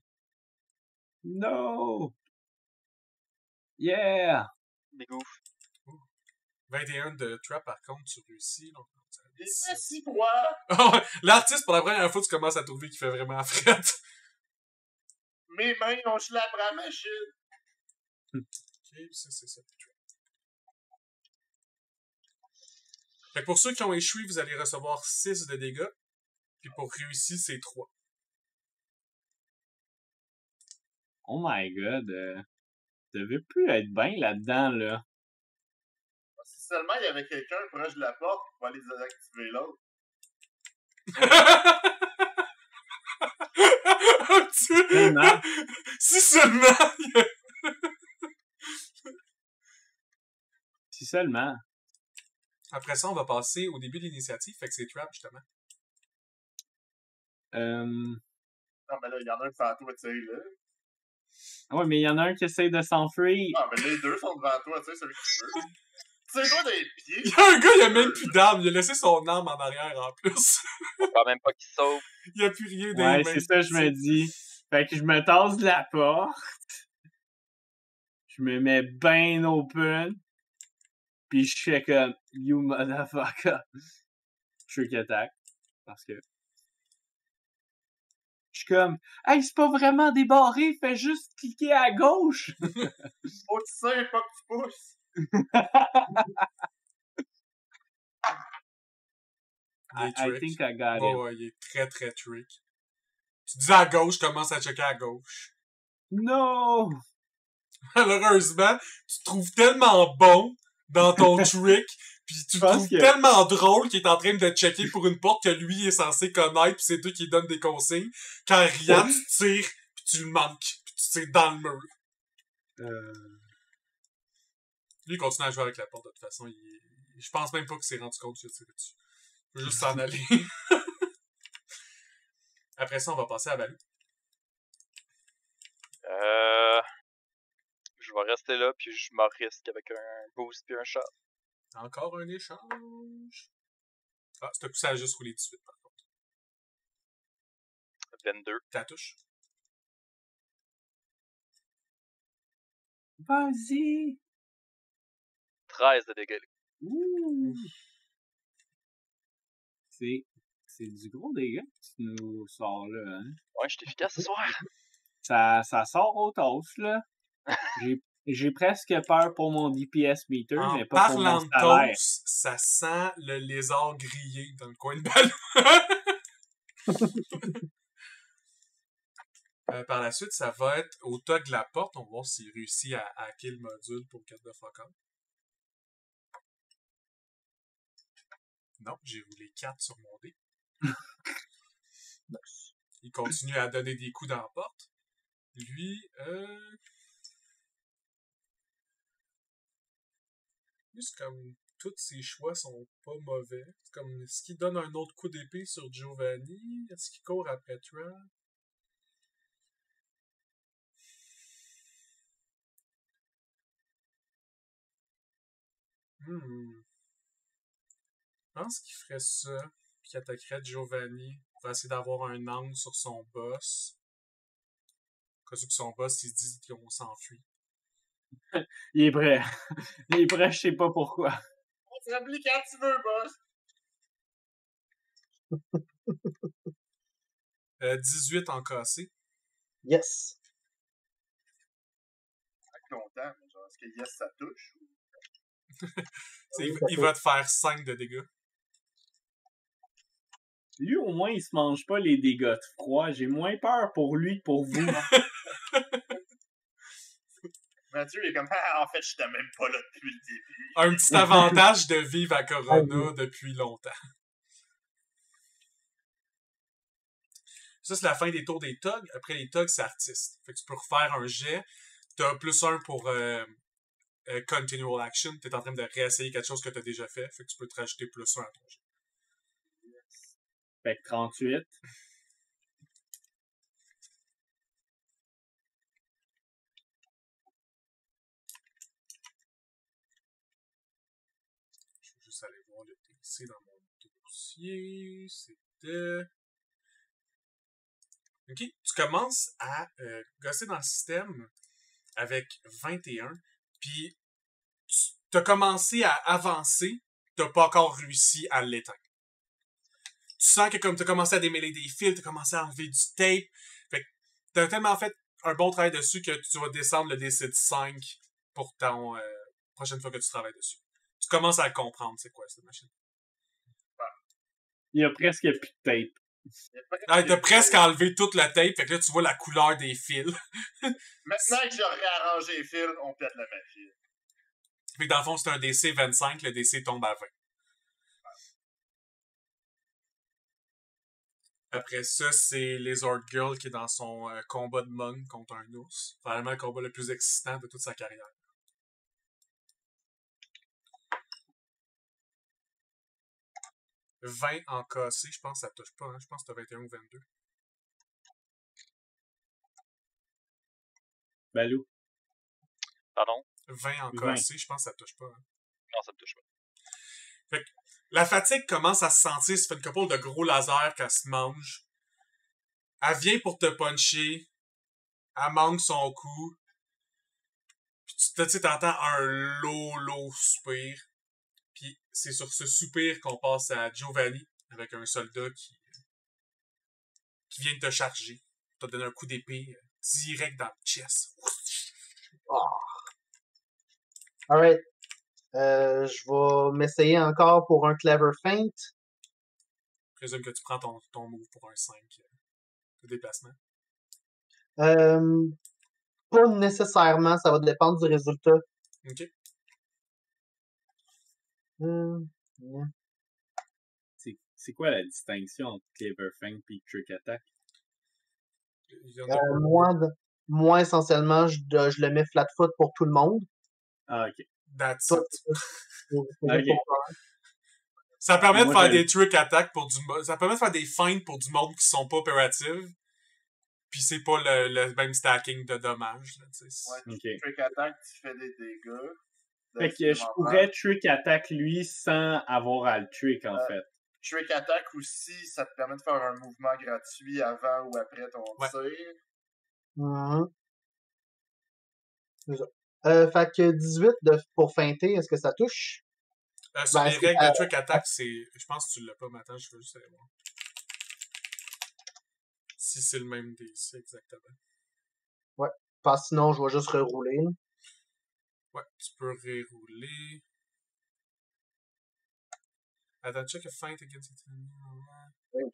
No! Yeah! Big ouf. vingt et un de trap, par contre, tu réussis. Donc, ça- Merci, moi! Ah ouais, l'artiste, pour la première fois, tu commences à trouver qu'il fait vraiment fret. Mes mains ont gelé après la machine. Ok, ça, c'est ça. Trap. Fait que pour ceux qui ont échoué, vous allez recevoir six de dégâts. Puis pour réussir, c'est trois. Oh my god. Euh, devais plus être bien là-dedans, là. Si seulement il y avait quelqu'un proche de la porte pour aller désactiver l'autre. Seulement. Si seulement! Si seulement. Après ça, on va passer au début de l'initiative. Fait que c'est Trap, justement. Euh... Non, mais là, il y en a un devant toi, tu sais, là. Ouais, mais il y en a un qui essaie de s'enfuir. Ah, mais les deux sont devant toi, tu sais, celui que tu veux. C'est toi des pieds. Il y a un gars, il a même plus d'armes. Il a laissé son arme en arrière, en plus. Faut quand même pas qu'il sauve. Il y a plus rien dans Ouais, les mains. c'est ça, je me dis. Fait que je me tasse de la porte. Je me mets bien open. Puis je fais comme, you motherfucker. Trick attack. Parce que. Je suis comme, hey, c'est pas vraiment débarré, fais juste cliquer à gauche. Oh, tu sais, pas que tu pousses. Il est I, I trick. think I got Ouais, it. ouais, il est très, très trick. Tu dis à gauche, commence à checker à gauche. No! Malheureusement, tu te trouves tellement bon dans ton trick, puis tu Je le pense trouves que- tellement drôle qu'il est en train de checker pour une porte que lui est censé connaître, puis c'est toi qui lui donne des consignes. Qu'en riant, tu tires, puis tu le manques, puis tu tires dans le mur. Euh... Lui, il continue à jouer avec la porte, de toute façon. Il... Je pense même pas qu'il s'est rendu compte qu'il a tiré dessus. Il faut juste s'en aller. Après ça, on va passer à Balou. Euh... Je vais rester là, puis je me risque avec un boost puis un shot. Encore un échange. Ah, ce coup, ça a juste roulé dix-huit, par contre. vingt-deux. Ta touche. Vas-y! treize de dégâts. Ouh! C'est... C'est du gros dégât que tu nous sors là, hein? Ouais, je suis efficace ce soir. Ça, ça sort au toast, là. J'ai, j'ai presque peur pour mon D P S meter, En mais pas pour parlant mon de salaire. toast, ça sent le lézard grillé dans le coin de Balou. Euh, par la suite, ça va être au tas de la porte. On va voir s'il réussit à, à hacker le module pour quatre de Focus. Non, j'ai roulé quatre sur mon dé. Il continue à donner des coups dans la porte. Lui, euh... Lui, c'est comme... Tous ses choix sont pas mauvais. C'est comme, est-ce qu'il donne un autre coup d'épée sur Giovanni? Est-ce qu'il court après Trap? Hmm. Je pense qu'il ferait ça, puis qu'il attaquerait Giovanni pour essayer d'avoir un angle sur son boss. Parce que son boss, il se dit qu'on s'enfuit. Il est prêt. Il est prêt, je sais pas pourquoi. On se rappelle quand tu veux, boss. Euh, dix-huit en cassé. Yes. Pas longtemps, mais genre, est-ce que yes, ça touche? Ou... Il, Oui, ça il peut. va te faire cinq de dégâts. Lui, au moins, il se mange pas les dégâts de froid. J'ai moins peur pour lui que pour vous. Mathieu, il est comme, ah, en fait, je n'étais même pas là depuis le début. Un petit avantage de vivre à Corona depuis longtemps. Ça, c'est la fin des tours des togs. Après les togs, c'est artiste. Fait que tu peux refaire un jet. T'as plus un pour euh, euh, continual action. T'es en train de réessayer quelque chose que t'as déjà fait. Fait que tu peux te rajouter plus un à ton jet. Fait que trente-huit. Je vais juste aller voir le D C dans mon dossier. C'était... Ok, tu commences à euh, gosser dans le système avec vingt et un, puis tu as commencé à avancer, t'as pas encore réussi à l'éteindre. Tu sens que comme tu as commencé à démêler des fils, tu as commencé à enlever du tape, fait que tu as tellement fait un bon travail dessus que tu vas descendre le D C de cinq pour ton euh, prochaine fois que tu travailles dessus. Tu commences à comprendre c'est quoi cette machine. Il y a presque plus de tape. Il y a presque Ah, des- t'as presque enlevé toute la tape, fait que là, tu vois la couleur des fils. Maintenant que j'ai réarrangé les fils, on pète la magie. Fait que dans le fond, c'est un D C vingt-cinq, le D C tombe à vingt. Après ça, c'est Lizard Girl qui est dans son euh, combat de monk contre un ours. Probablement le combat le plus excitant de toute sa carrière. vingt en cassé, je pense que ça touche pas, hein? Je pense que t'as vingt et un ou vingt-deux. Balou. Pardon? vingt en vingt. cassé, je pense que ça touche pas. Hein? Non, ça me touche pas. La fatigue commence à se sentir, ça fait une couple de gros lasers qu'elle se mange. Elle vient pour te puncher. Elle manque son coup. Puis tu tu sais, t'entends un low, low soupir. Puis c'est sur ce soupir qu'on passe à Giovanni, avec un soldat qui, qui vient de te charger. T'as donné un coup d'épée euh, direct dans le chest. Alright. Euh, je vais m'essayer encore pour un Clever Feint. Je présume que tu prends ton, ton move pour un cinq euh, de déplacement. Euh, pas nécessairement, ça va dépendre du résultat. Ok. Hum, hum. C'est, c'est quoi la distinction entre Clever Fang et Trick Attack? Il y en a- Euh, moi, de- moi, essentiellement, je, de- je le mets flat-foot pour tout le monde. Ah, ok. That's Toi, it. c'est c'est juste Ok. pour toi. Ça permet Moi, de faire je- des trick attacks pour du mo- ça permet de faire des feints pour du monde qui sont pas opératives. Puis c'est pas le, le même stacking de dommages. Là, tu sais. Ouais, Ok. Trick Attack, tu fais des dégâts. Fait que je pourrais Trick Attack lui sans avoir à le trick en Euh, fait. Trick Attack aussi, ça te permet de faire un mouvement gratuit avant ou après ton Ouais. tir. Mhm. C'est ça. Euh, fait que dix-huit de, pour feinter, est-ce que ça touche? Euh, sur Ben, les est-ce que règles ça- de trick attack, c'est. Je pense que tu l'as pas, mais attends, je veux juste aller voir. Si c'est le même D C exactement. Parce que sinon, je vais juste rerouler. là. Ouais, tu peux rerouler. Attends, check a feint against the enemy. Ok.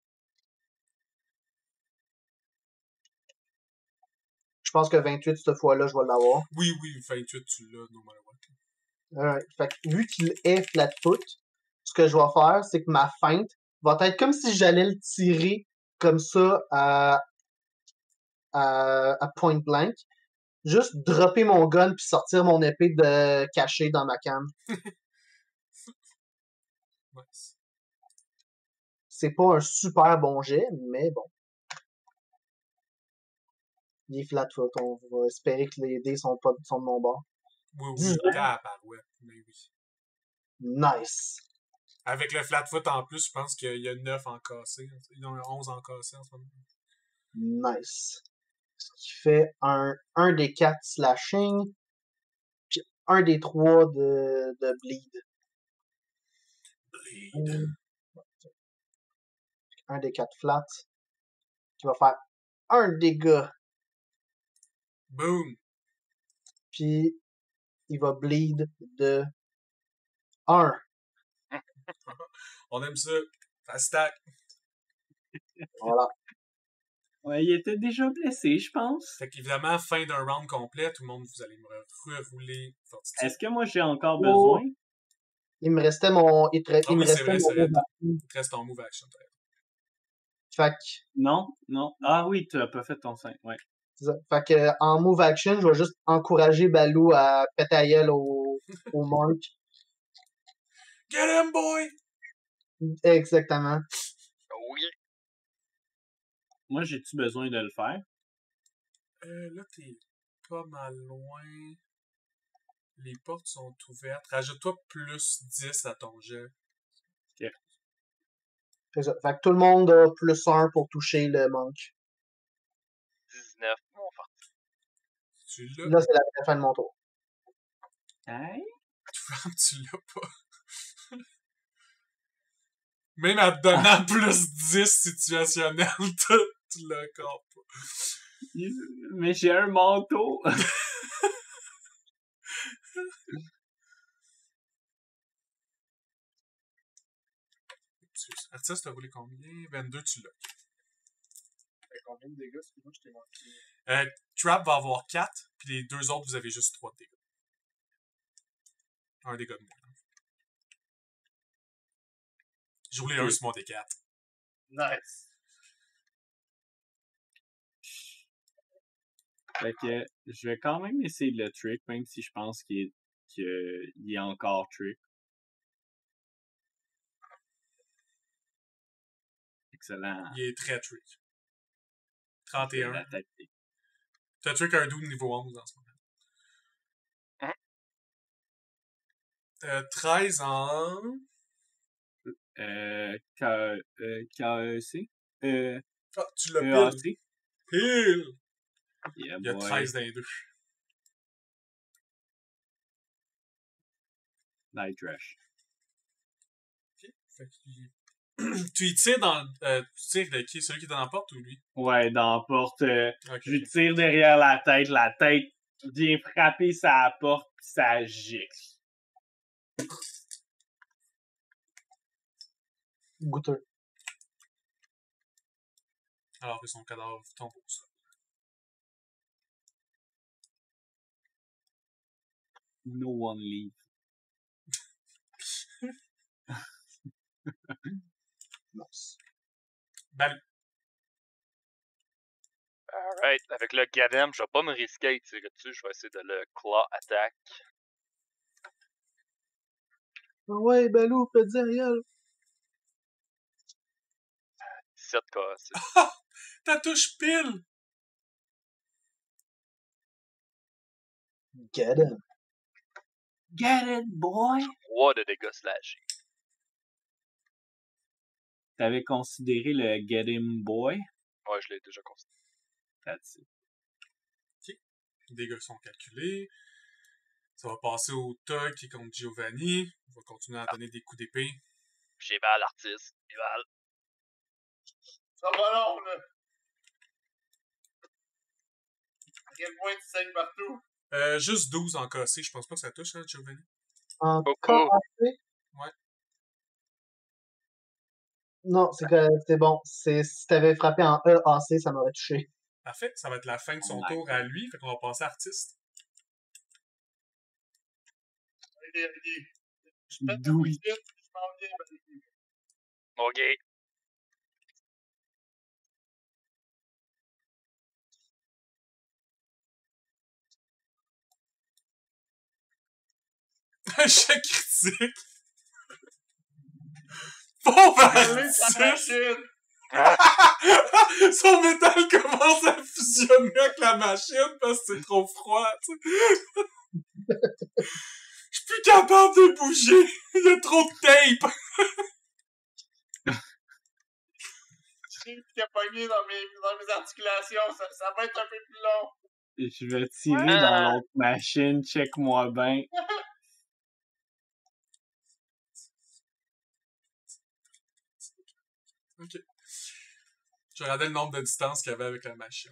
Je pense que vingt-huit, cette fois-là, je vais l'avoir. Oui, oui, vingt-huit, tu l'as, no matter what. Alright. Fait que vu qu'il est flat-foot, ce que je vais faire, c'est que ma feinte va être comme si j'allais le tirer comme ça à, à, à point blank. Juste dropper mon gun puis sortir mon épée de cachée dans ma canne. Nice. C'est pas un super bon jet, mais bon. Il est flat-foot. On va espérer que les dés sont, pas, sont de mon bord. Oui, oui, dix-huit. tabarouette, mais oui. Nice. Avec le flat foot en plus, je pense qu'il y a neuf en cassé. Ils ont onze en cassé en ce moment. Nice. Ce qui fait un un des quatre slashing, puis un des trois de, de bleed. Bleed. Un des quatre flats. Qui va faire un dégât. Boom. Puis il va bleed de un. On aime ça. Ça stack. Voilà. Ouais, il était déjà blessé, je pense. Fait qu'évidemment, fin d'un round complet, tout le monde, vous allez me rerouler Fortitude. Est-ce que moi j'ai encore Oh. besoin? Il me restait mon. Il, te- Ah il me oui, c'est restait vrai, mon c'est vrai. move action. Il te reste ton move action. t'as raison. Fait que, Non, non. Ah oui, tu as pas fait ton cinq, ouais. c'est ça. Fait que en move action, je vais juste encourager Balou à péter la gueule au, au monk. Get him, boy! Exactement. Oui. Moi, j'ai-tu besoin de le faire? Euh, là, t'es pas mal loin. Les portes sont ouvertes. Rajoute-toi plus dix à ton jet. C'est ça. Fait que tout le monde a plus un pour toucher le monk. dix-neuf. Mon fort. Tu l'as. Là, c'est la fin de mon tour. Hein? Tu l'as pas. Même en te donnant plus dix situationnel, tu tu l'as encore pas. Mais j'ai un manteau. Excuse. Artiste, t'as roulé combien? vingt-deux, tu l'as. Fait combien de dégâts? Excuse-moi, je t'ai manqué. Euh, Trap va avoir quatre, puis les deux autres, vous avez juste trois de dégâts. Un dégât de moins. J'ai roulé un sur mon D quatre. Nice. Fait que je vais quand même essayer le trick, même si je pense qu'il est, qu'il est encore trick. Excellent. Il est très trick. trente et un. La tactique. T'as trick un dude niveau onze en ce moment. Hein? Euh, treize en... Euh, K, euh, K E C? Euh, Ah, tu l'as E A pile. C? Pile! Yeah, Il y a boy. treize dans les deux. Light Rush. Fait qu'il- tu y tires dans... Euh, tu tires de qui? Celui qui est dans la porte ou lui? Ouais, dans la porte, euh, Ok. je lui tire derrière la tête, la tête vient frapper sa porte, pis ça gicle. Goûteux. Alors que son cadavre tombe au sol. No one leave. Nice. Balou. Alright, avec le Gadem, je vais pas me risquer à y tirer dessus, je vais essayer de le claw attack. Ah ouais, Balou, peut dire rien. dix-sept K A C. Ta touche pile! Get him. Get it, boy! trois de dégâts slashés. T'avais considéré le Get Him Boy? Ouais, je l'ai déjà considéré. That's it. Les dégâts sont calculés. Ça va passer au Tug qui est contre Giovanni. On va continuer à donner des coups d'épée. J'ai mal l'artiste. J'ai mal. Ça va long, là. À quel point tu saignes partout? Euh, juste douze en cassé. Je pense pas que ça touche, hein, Giovanni. Encore Beaucoup. assez? Ouais. Non, c'est que c'est bon. C'est, si t'avais frappé en E A C, ça m'aurait touché. Parfait. Ça va être la fin de son Oh my tour à lui. Fait qu'on va passer à artiste. Ok, ok. Je pète Do un it. shit, je m'en viens, Balou. Ok. Un chèque critique. Pauvre Allez, ça artiste! machine! Son métal commence à fusionner avec la machine parce que c'est trop froid, tu sais. Je suis plus capable de bouger. Il y a trop de tape. J'ai qui a pogné dans mes, dans mes articulations, ça, ça va être un peu plus long. Je vais tirer Ouais. dans l'autre machine, check-moi bien. Ok. Je regardais le nombre de distances qu'il y avait avec la machine.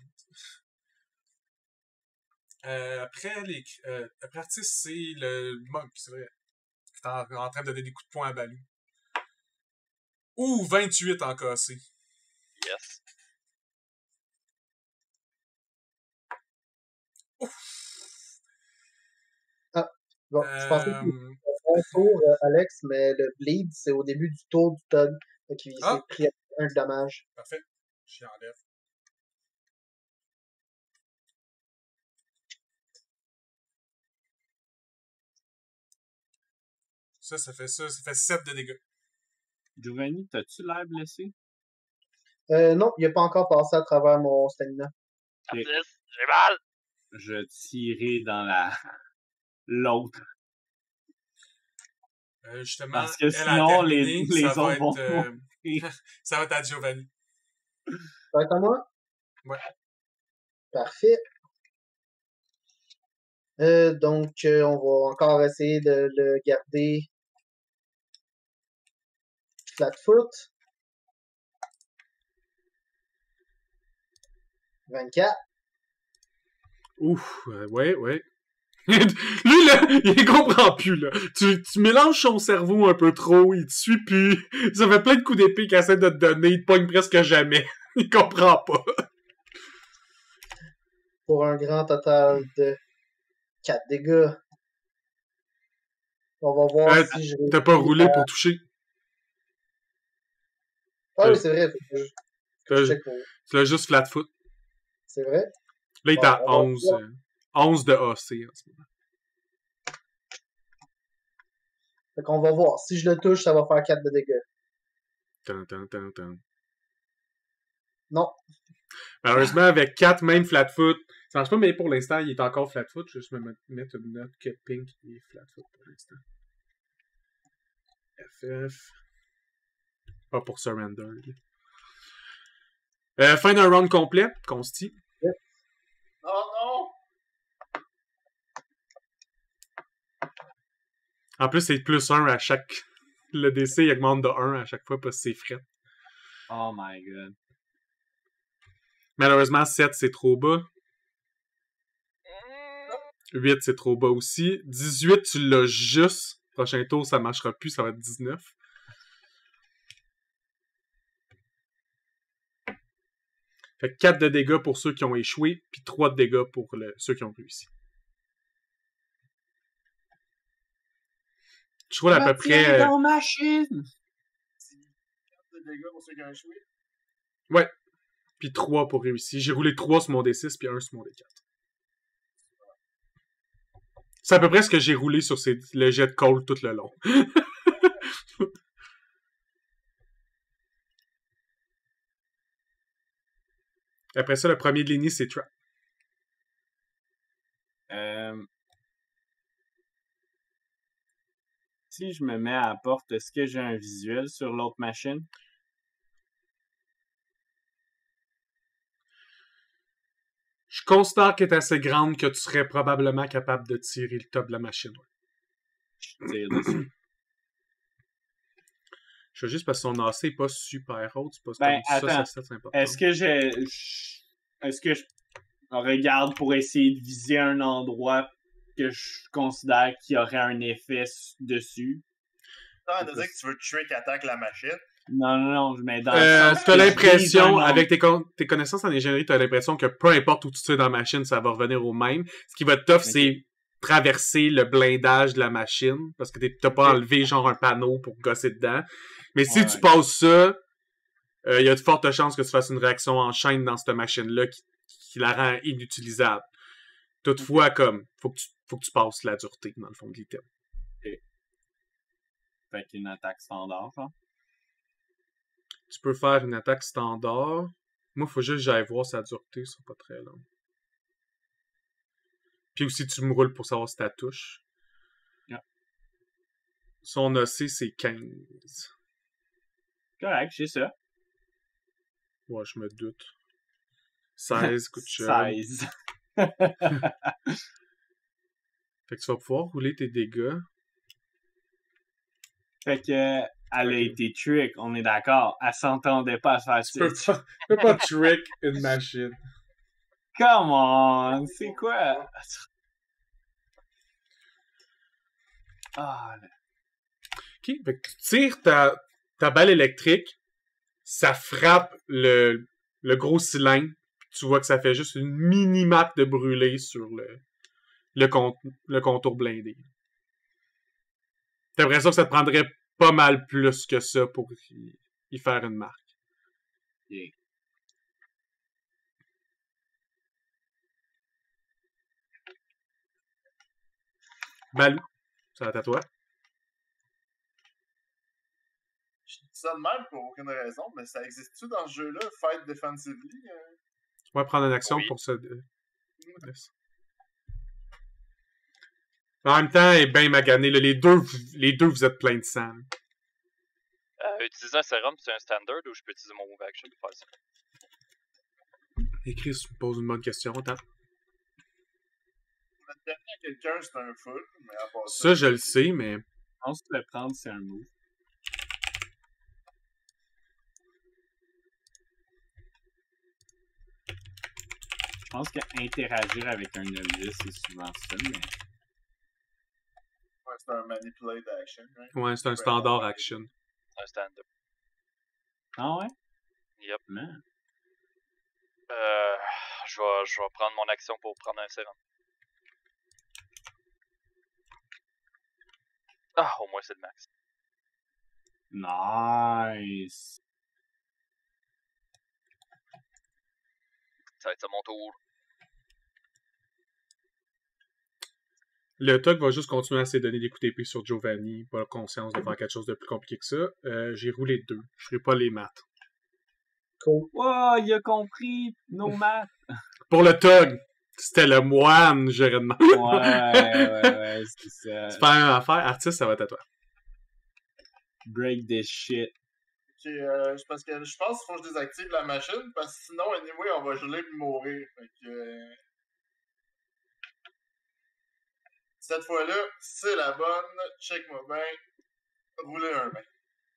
Euh, après, les, euh, après artiste, c'est le monk, c'est vrai. Qui est en, en train de donner des coups de poing à Balou. Ouh, vingt-huit en cassé. Yes. Bon, je pensais que Euh, c'était un tour, euh, Alex, mais le bleed, c'est au début du tour du Tug. Fait qu'il Ah. s'est pris un dommage. parfait. J'y enlève. Ça, ça fait ça. Ça fait sept de dégâts. Giovanni, t'as-tu l'air blessé? Euh, non, il a pas encore passé à travers mon stamina. Ok. Artiste, j'ai mal. Je tirais dans la l'autre. Euh, justement, Parce que elle sinon, a les, terminé. les ça va autres être, vont euh, mourir. ça va être à Giovanni. Ça va être à moi? Ouais. Parfait. Euh, donc, euh, on va encore essayer de le garder flat-foot. vingt-quatre. Ouf, euh, ouais, ouais. Lui, là, il comprend plus, là. Tu, tu mélanges son cerveau un peu trop, il te suit plus. Ça fait plein de coups d'épée qu'il essaie de te donner, il te pogne presque jamais. Il comprend pas. Pour un grand total de quatre dégâts. On va voir Euh, si je... T'as pas roulé pour toucher. Ah oui, c'est vrai. faut que je- T'as- je check pour- Tu l'as juste flat foot. C'est vrai. Là, il est à Bon, on va onze. voir. euh, onze de A C en ce moment. Fait qu'on va voir. Si je le touche, ça va faire quatre de dégâts. Tan, tan, tan, tan. Non. Malheureusement, avec quatre même flat foot, ça marche pas, mais pour l'instant, il est encore flat foot. Je vais juste me met- mettre une note que Pink est flat foot pour l'instant. F F. Pas pour surrender. là. Euh, fin d'un round complet, Consti. Oh non! En plus, c'est plus un à chaque. Le D C il augmente de un à chaque fois parce que c'est fret. Oh my god. Malheureusement, sept c'est trop bas. huit c'est trop bas aussi. dix-huit, tu l'as juste. Prochain tour, ça marchera plus, ça va être dix-neuf. Fait que quatre de dégâts pour ceux qui ont échoué, puis trois de dégâts pour le- ceux qui ont réussi. Je vois à peu près. euh, machine! De dégâts pour ceux qui ont échoué. Ouais. Puis trois pour réussir. J'ai roulé trois sur mon D six, puis un sur mon D quatre. C'est à peu près ce que j'ai roulé sur ces, le jet de cold tout le long. Après ça, le premier de ligne, c'est Trap. Euh... Si je me mets à la porte, est-ce que j'ai un visuel sur l'autre machine? Je considère qu'elle est assez grande que tu serais probablement capable de tirer le top de la machine. Ouais. Je tire dessus. Je sais juste parce que son A C n'est pas super haut. C'est pas Ben, comme ça, attends. ça, c'est important. Est-ce que j'ai... je- Est-ce que je regarde pour essayer de viser un endroit que je considère qu'il y aurait un effet s- dessus? T'as de dire que tu veux trick attaque la machine. Non, non, non, je mets dans Euh, le sens t'as que je l'impression, vise un avec tes, con- tes connaissances en ingénierie, t'as l'impression que peu importe où tu tires dans la machine, ça va revenir au même. Ce qui va être tough, Ok. c'est traverser le blindage de la machine, parce que t'es- t'as pas Ok. enlevé genre un panneau pour gosser dedans. Mais si Ouais, tu ouais. passes ça, il y a de fortes chances que tu fasses une réaction en chaîne dans cette machine-là qui, qui la rend inutilisable. Toutefois, comme, faut que, tu, faut que tu passes la dureté, dans le fond de l'item. Fait qu'une attaque standard, genre. Tu peux faire une attaque standard. Moi, faut juste que j'aille voir sa dureté, c'est pas très long. Puis aussi, tu me roules pour savoir si ta touche. Yeah. Son A C, c'est quinze. Correct, j'ai ça. Ouais, je me doute. seize, coup de chum. seize. Fait que tu vas pouvoir rouler tes dégâts. Fait que, elle a Ok. été trick, on est d'accord. Elle s'entendait pas à se faire Tu peux tirer. pas, tu peux pas trick une machine. Come on, c'est quoi? Ah, là. Ok, fait que tu tires ta, ta balle électrique, ça frappe le, le gros cylindre, puis tu vois que ça fait juste une mini-map de brûlé sur le, le, con- le contour blindé. T'as l'impression que ça te prendrait pas mal plus que ça pour y, y faire une marque. Yeah. Balou, ça va être à toi. Je dis ça de même pour aucune raison, mais ça existe-tu dans ce jeu-là, Fight Defensively? euh? Tu vas prendre une action Oui. pour ça. En même temps, elle est bien maganée. Là. Les, deux, vous- les deux, vous êtes plein de sang. Euh, utiliser un sérum, c'est un standard ou je peux utiliser mon move action pour faire ça? Et Chris me pose une bonne question. Attends. Mettre derrière quelqu'un, c'est un full, mais à part ça. Ça, je le sais, mais... Je pense que le prendre, c'est un move. Je pense qu'interagir avec un objet, c'est souvent ça, mais... Ouais, c'est un manipulate action, right? Ouais, c'est un standard action. Un stand-up. Ah ouais? Yep. Man. Euh, je vais, je vais prendre mon action pour prendre un sérum. Ah, au moins c'est le max. Nice. Ça va être à mon tour. Le Tug va juste continuer à se donner des coups d'épée sur Giovanni, pas la conscience de faire quelque chose de plus compliqué que ça. Euh, j'ai roulé deux. Je ferai pas les maths. Cool. Wow, il a compris nos maths. Pour le Tug, c'était le moine, j'aurais demandé. Ouais, ouais, ouais, c'est ça. C'est pas la même affaire. Artiste, ça va être à toi. Break this shit. Ok, euh, c'est parce que je pense qu'il faut que je désactive la machine, parce que sinon, anyway, on va geler et mourir. Fait que... euh, Cette fois-là, c'est la bonne. Check-moi bien. Roulez un bain.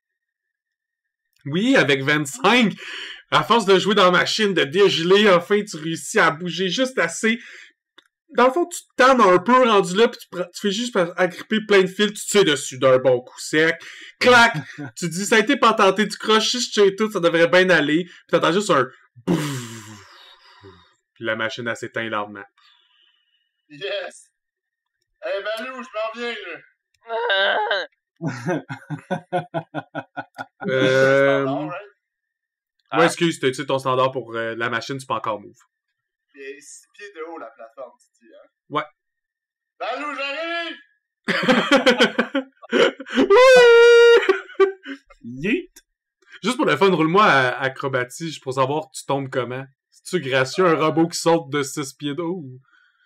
Oui, avec vingt-cinq, à force de jouer dans la machine, de dégeler, enfin, tu réussis à bouger juste assez. Dans le fond, tu te tannes un peu rendu là, puis tu, prends- tu fais juste agripper plein de fils, tu te tires dessus d'un bon coup sec. Clac! Tu te dis, ça a été pas tenté, tu croches juste chez tout, ça devrait bien aller. Puis t'entends juste un bouf. Puis la machine, elle s'éteint lentement. Yes! Hey, Balou, je m'en viens, là! Euh... Standard, right? Ah. Ouais, excuse, t'as utilisé ton standard pour euh, la machine, tu peux encore move. Et six pieds de haut, la plateforme, tu dis, hein? Ouais. Balou, j'arrive! Oui! Yeet! Juste pour le fun, roule-moi à acrobatie, juste pour savoir tu tombes comment. C'est-tu gracieux, un robot qui saute de six pieds d'eau? Ou...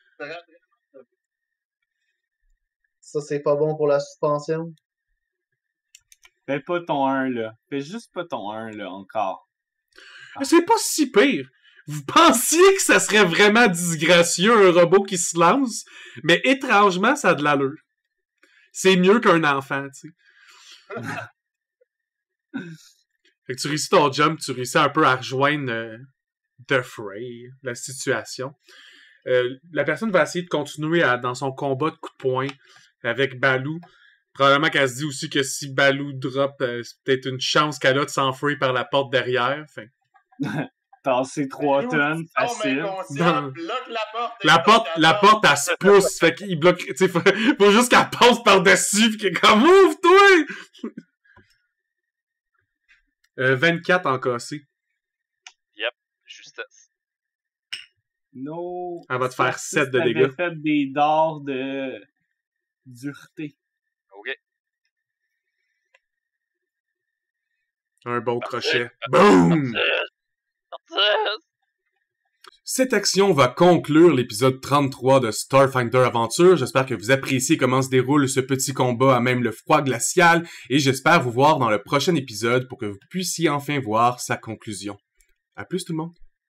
Ça, c'est pas bon pour la suspension. Fais pas ton un, là. Fais juste pas ton un, là, encore. Mais c'est pas si pire! Vous pensiez que ça serait vraiment disgracieux, un robot qui se lance, mais étrangement, ça a de l'allure. C'est mieux qu'un enfant, tu sais. Fait que tu réussis ton jump, tu réussis un peu à rejoindre euh, The Fray, la situation. Euh, la personne va essayer de continuer à, dans son combat de coups de poing avec Balou. Probablement qu'elle se dit aussi que si Balou drop, euh, c'est peut-être une chance qu'elle a de s'enfuir par la porte derrière. Fait. Tasser trois Balou, tonnes, tu tombes facile. inconscient, Non. bloque la porte. et La bloque porte, la porte. porte, elle se pousse. Fait qu'il bloque, tu sais, faut, faut juste qu'elle passe par-dessus pis qu'elle est comme, ouvre-toi! euh, vingt-quatre en cassé. Justesse. No. Elle va te faire Si sept de t'avais dégâts. fait des dards de dureté. Ok. Un bon crochet. Boom! Artiste! Cette action va conclure l'épisode trente-trois de Starfinder Aventure. J'espère que vous appréciez comment se déroule ce petit combat à même le froid glacial et j'espère vous voir dans le prochain épisode pour que vous puissiez enfin voir sa conclusion. À plus tout le monde!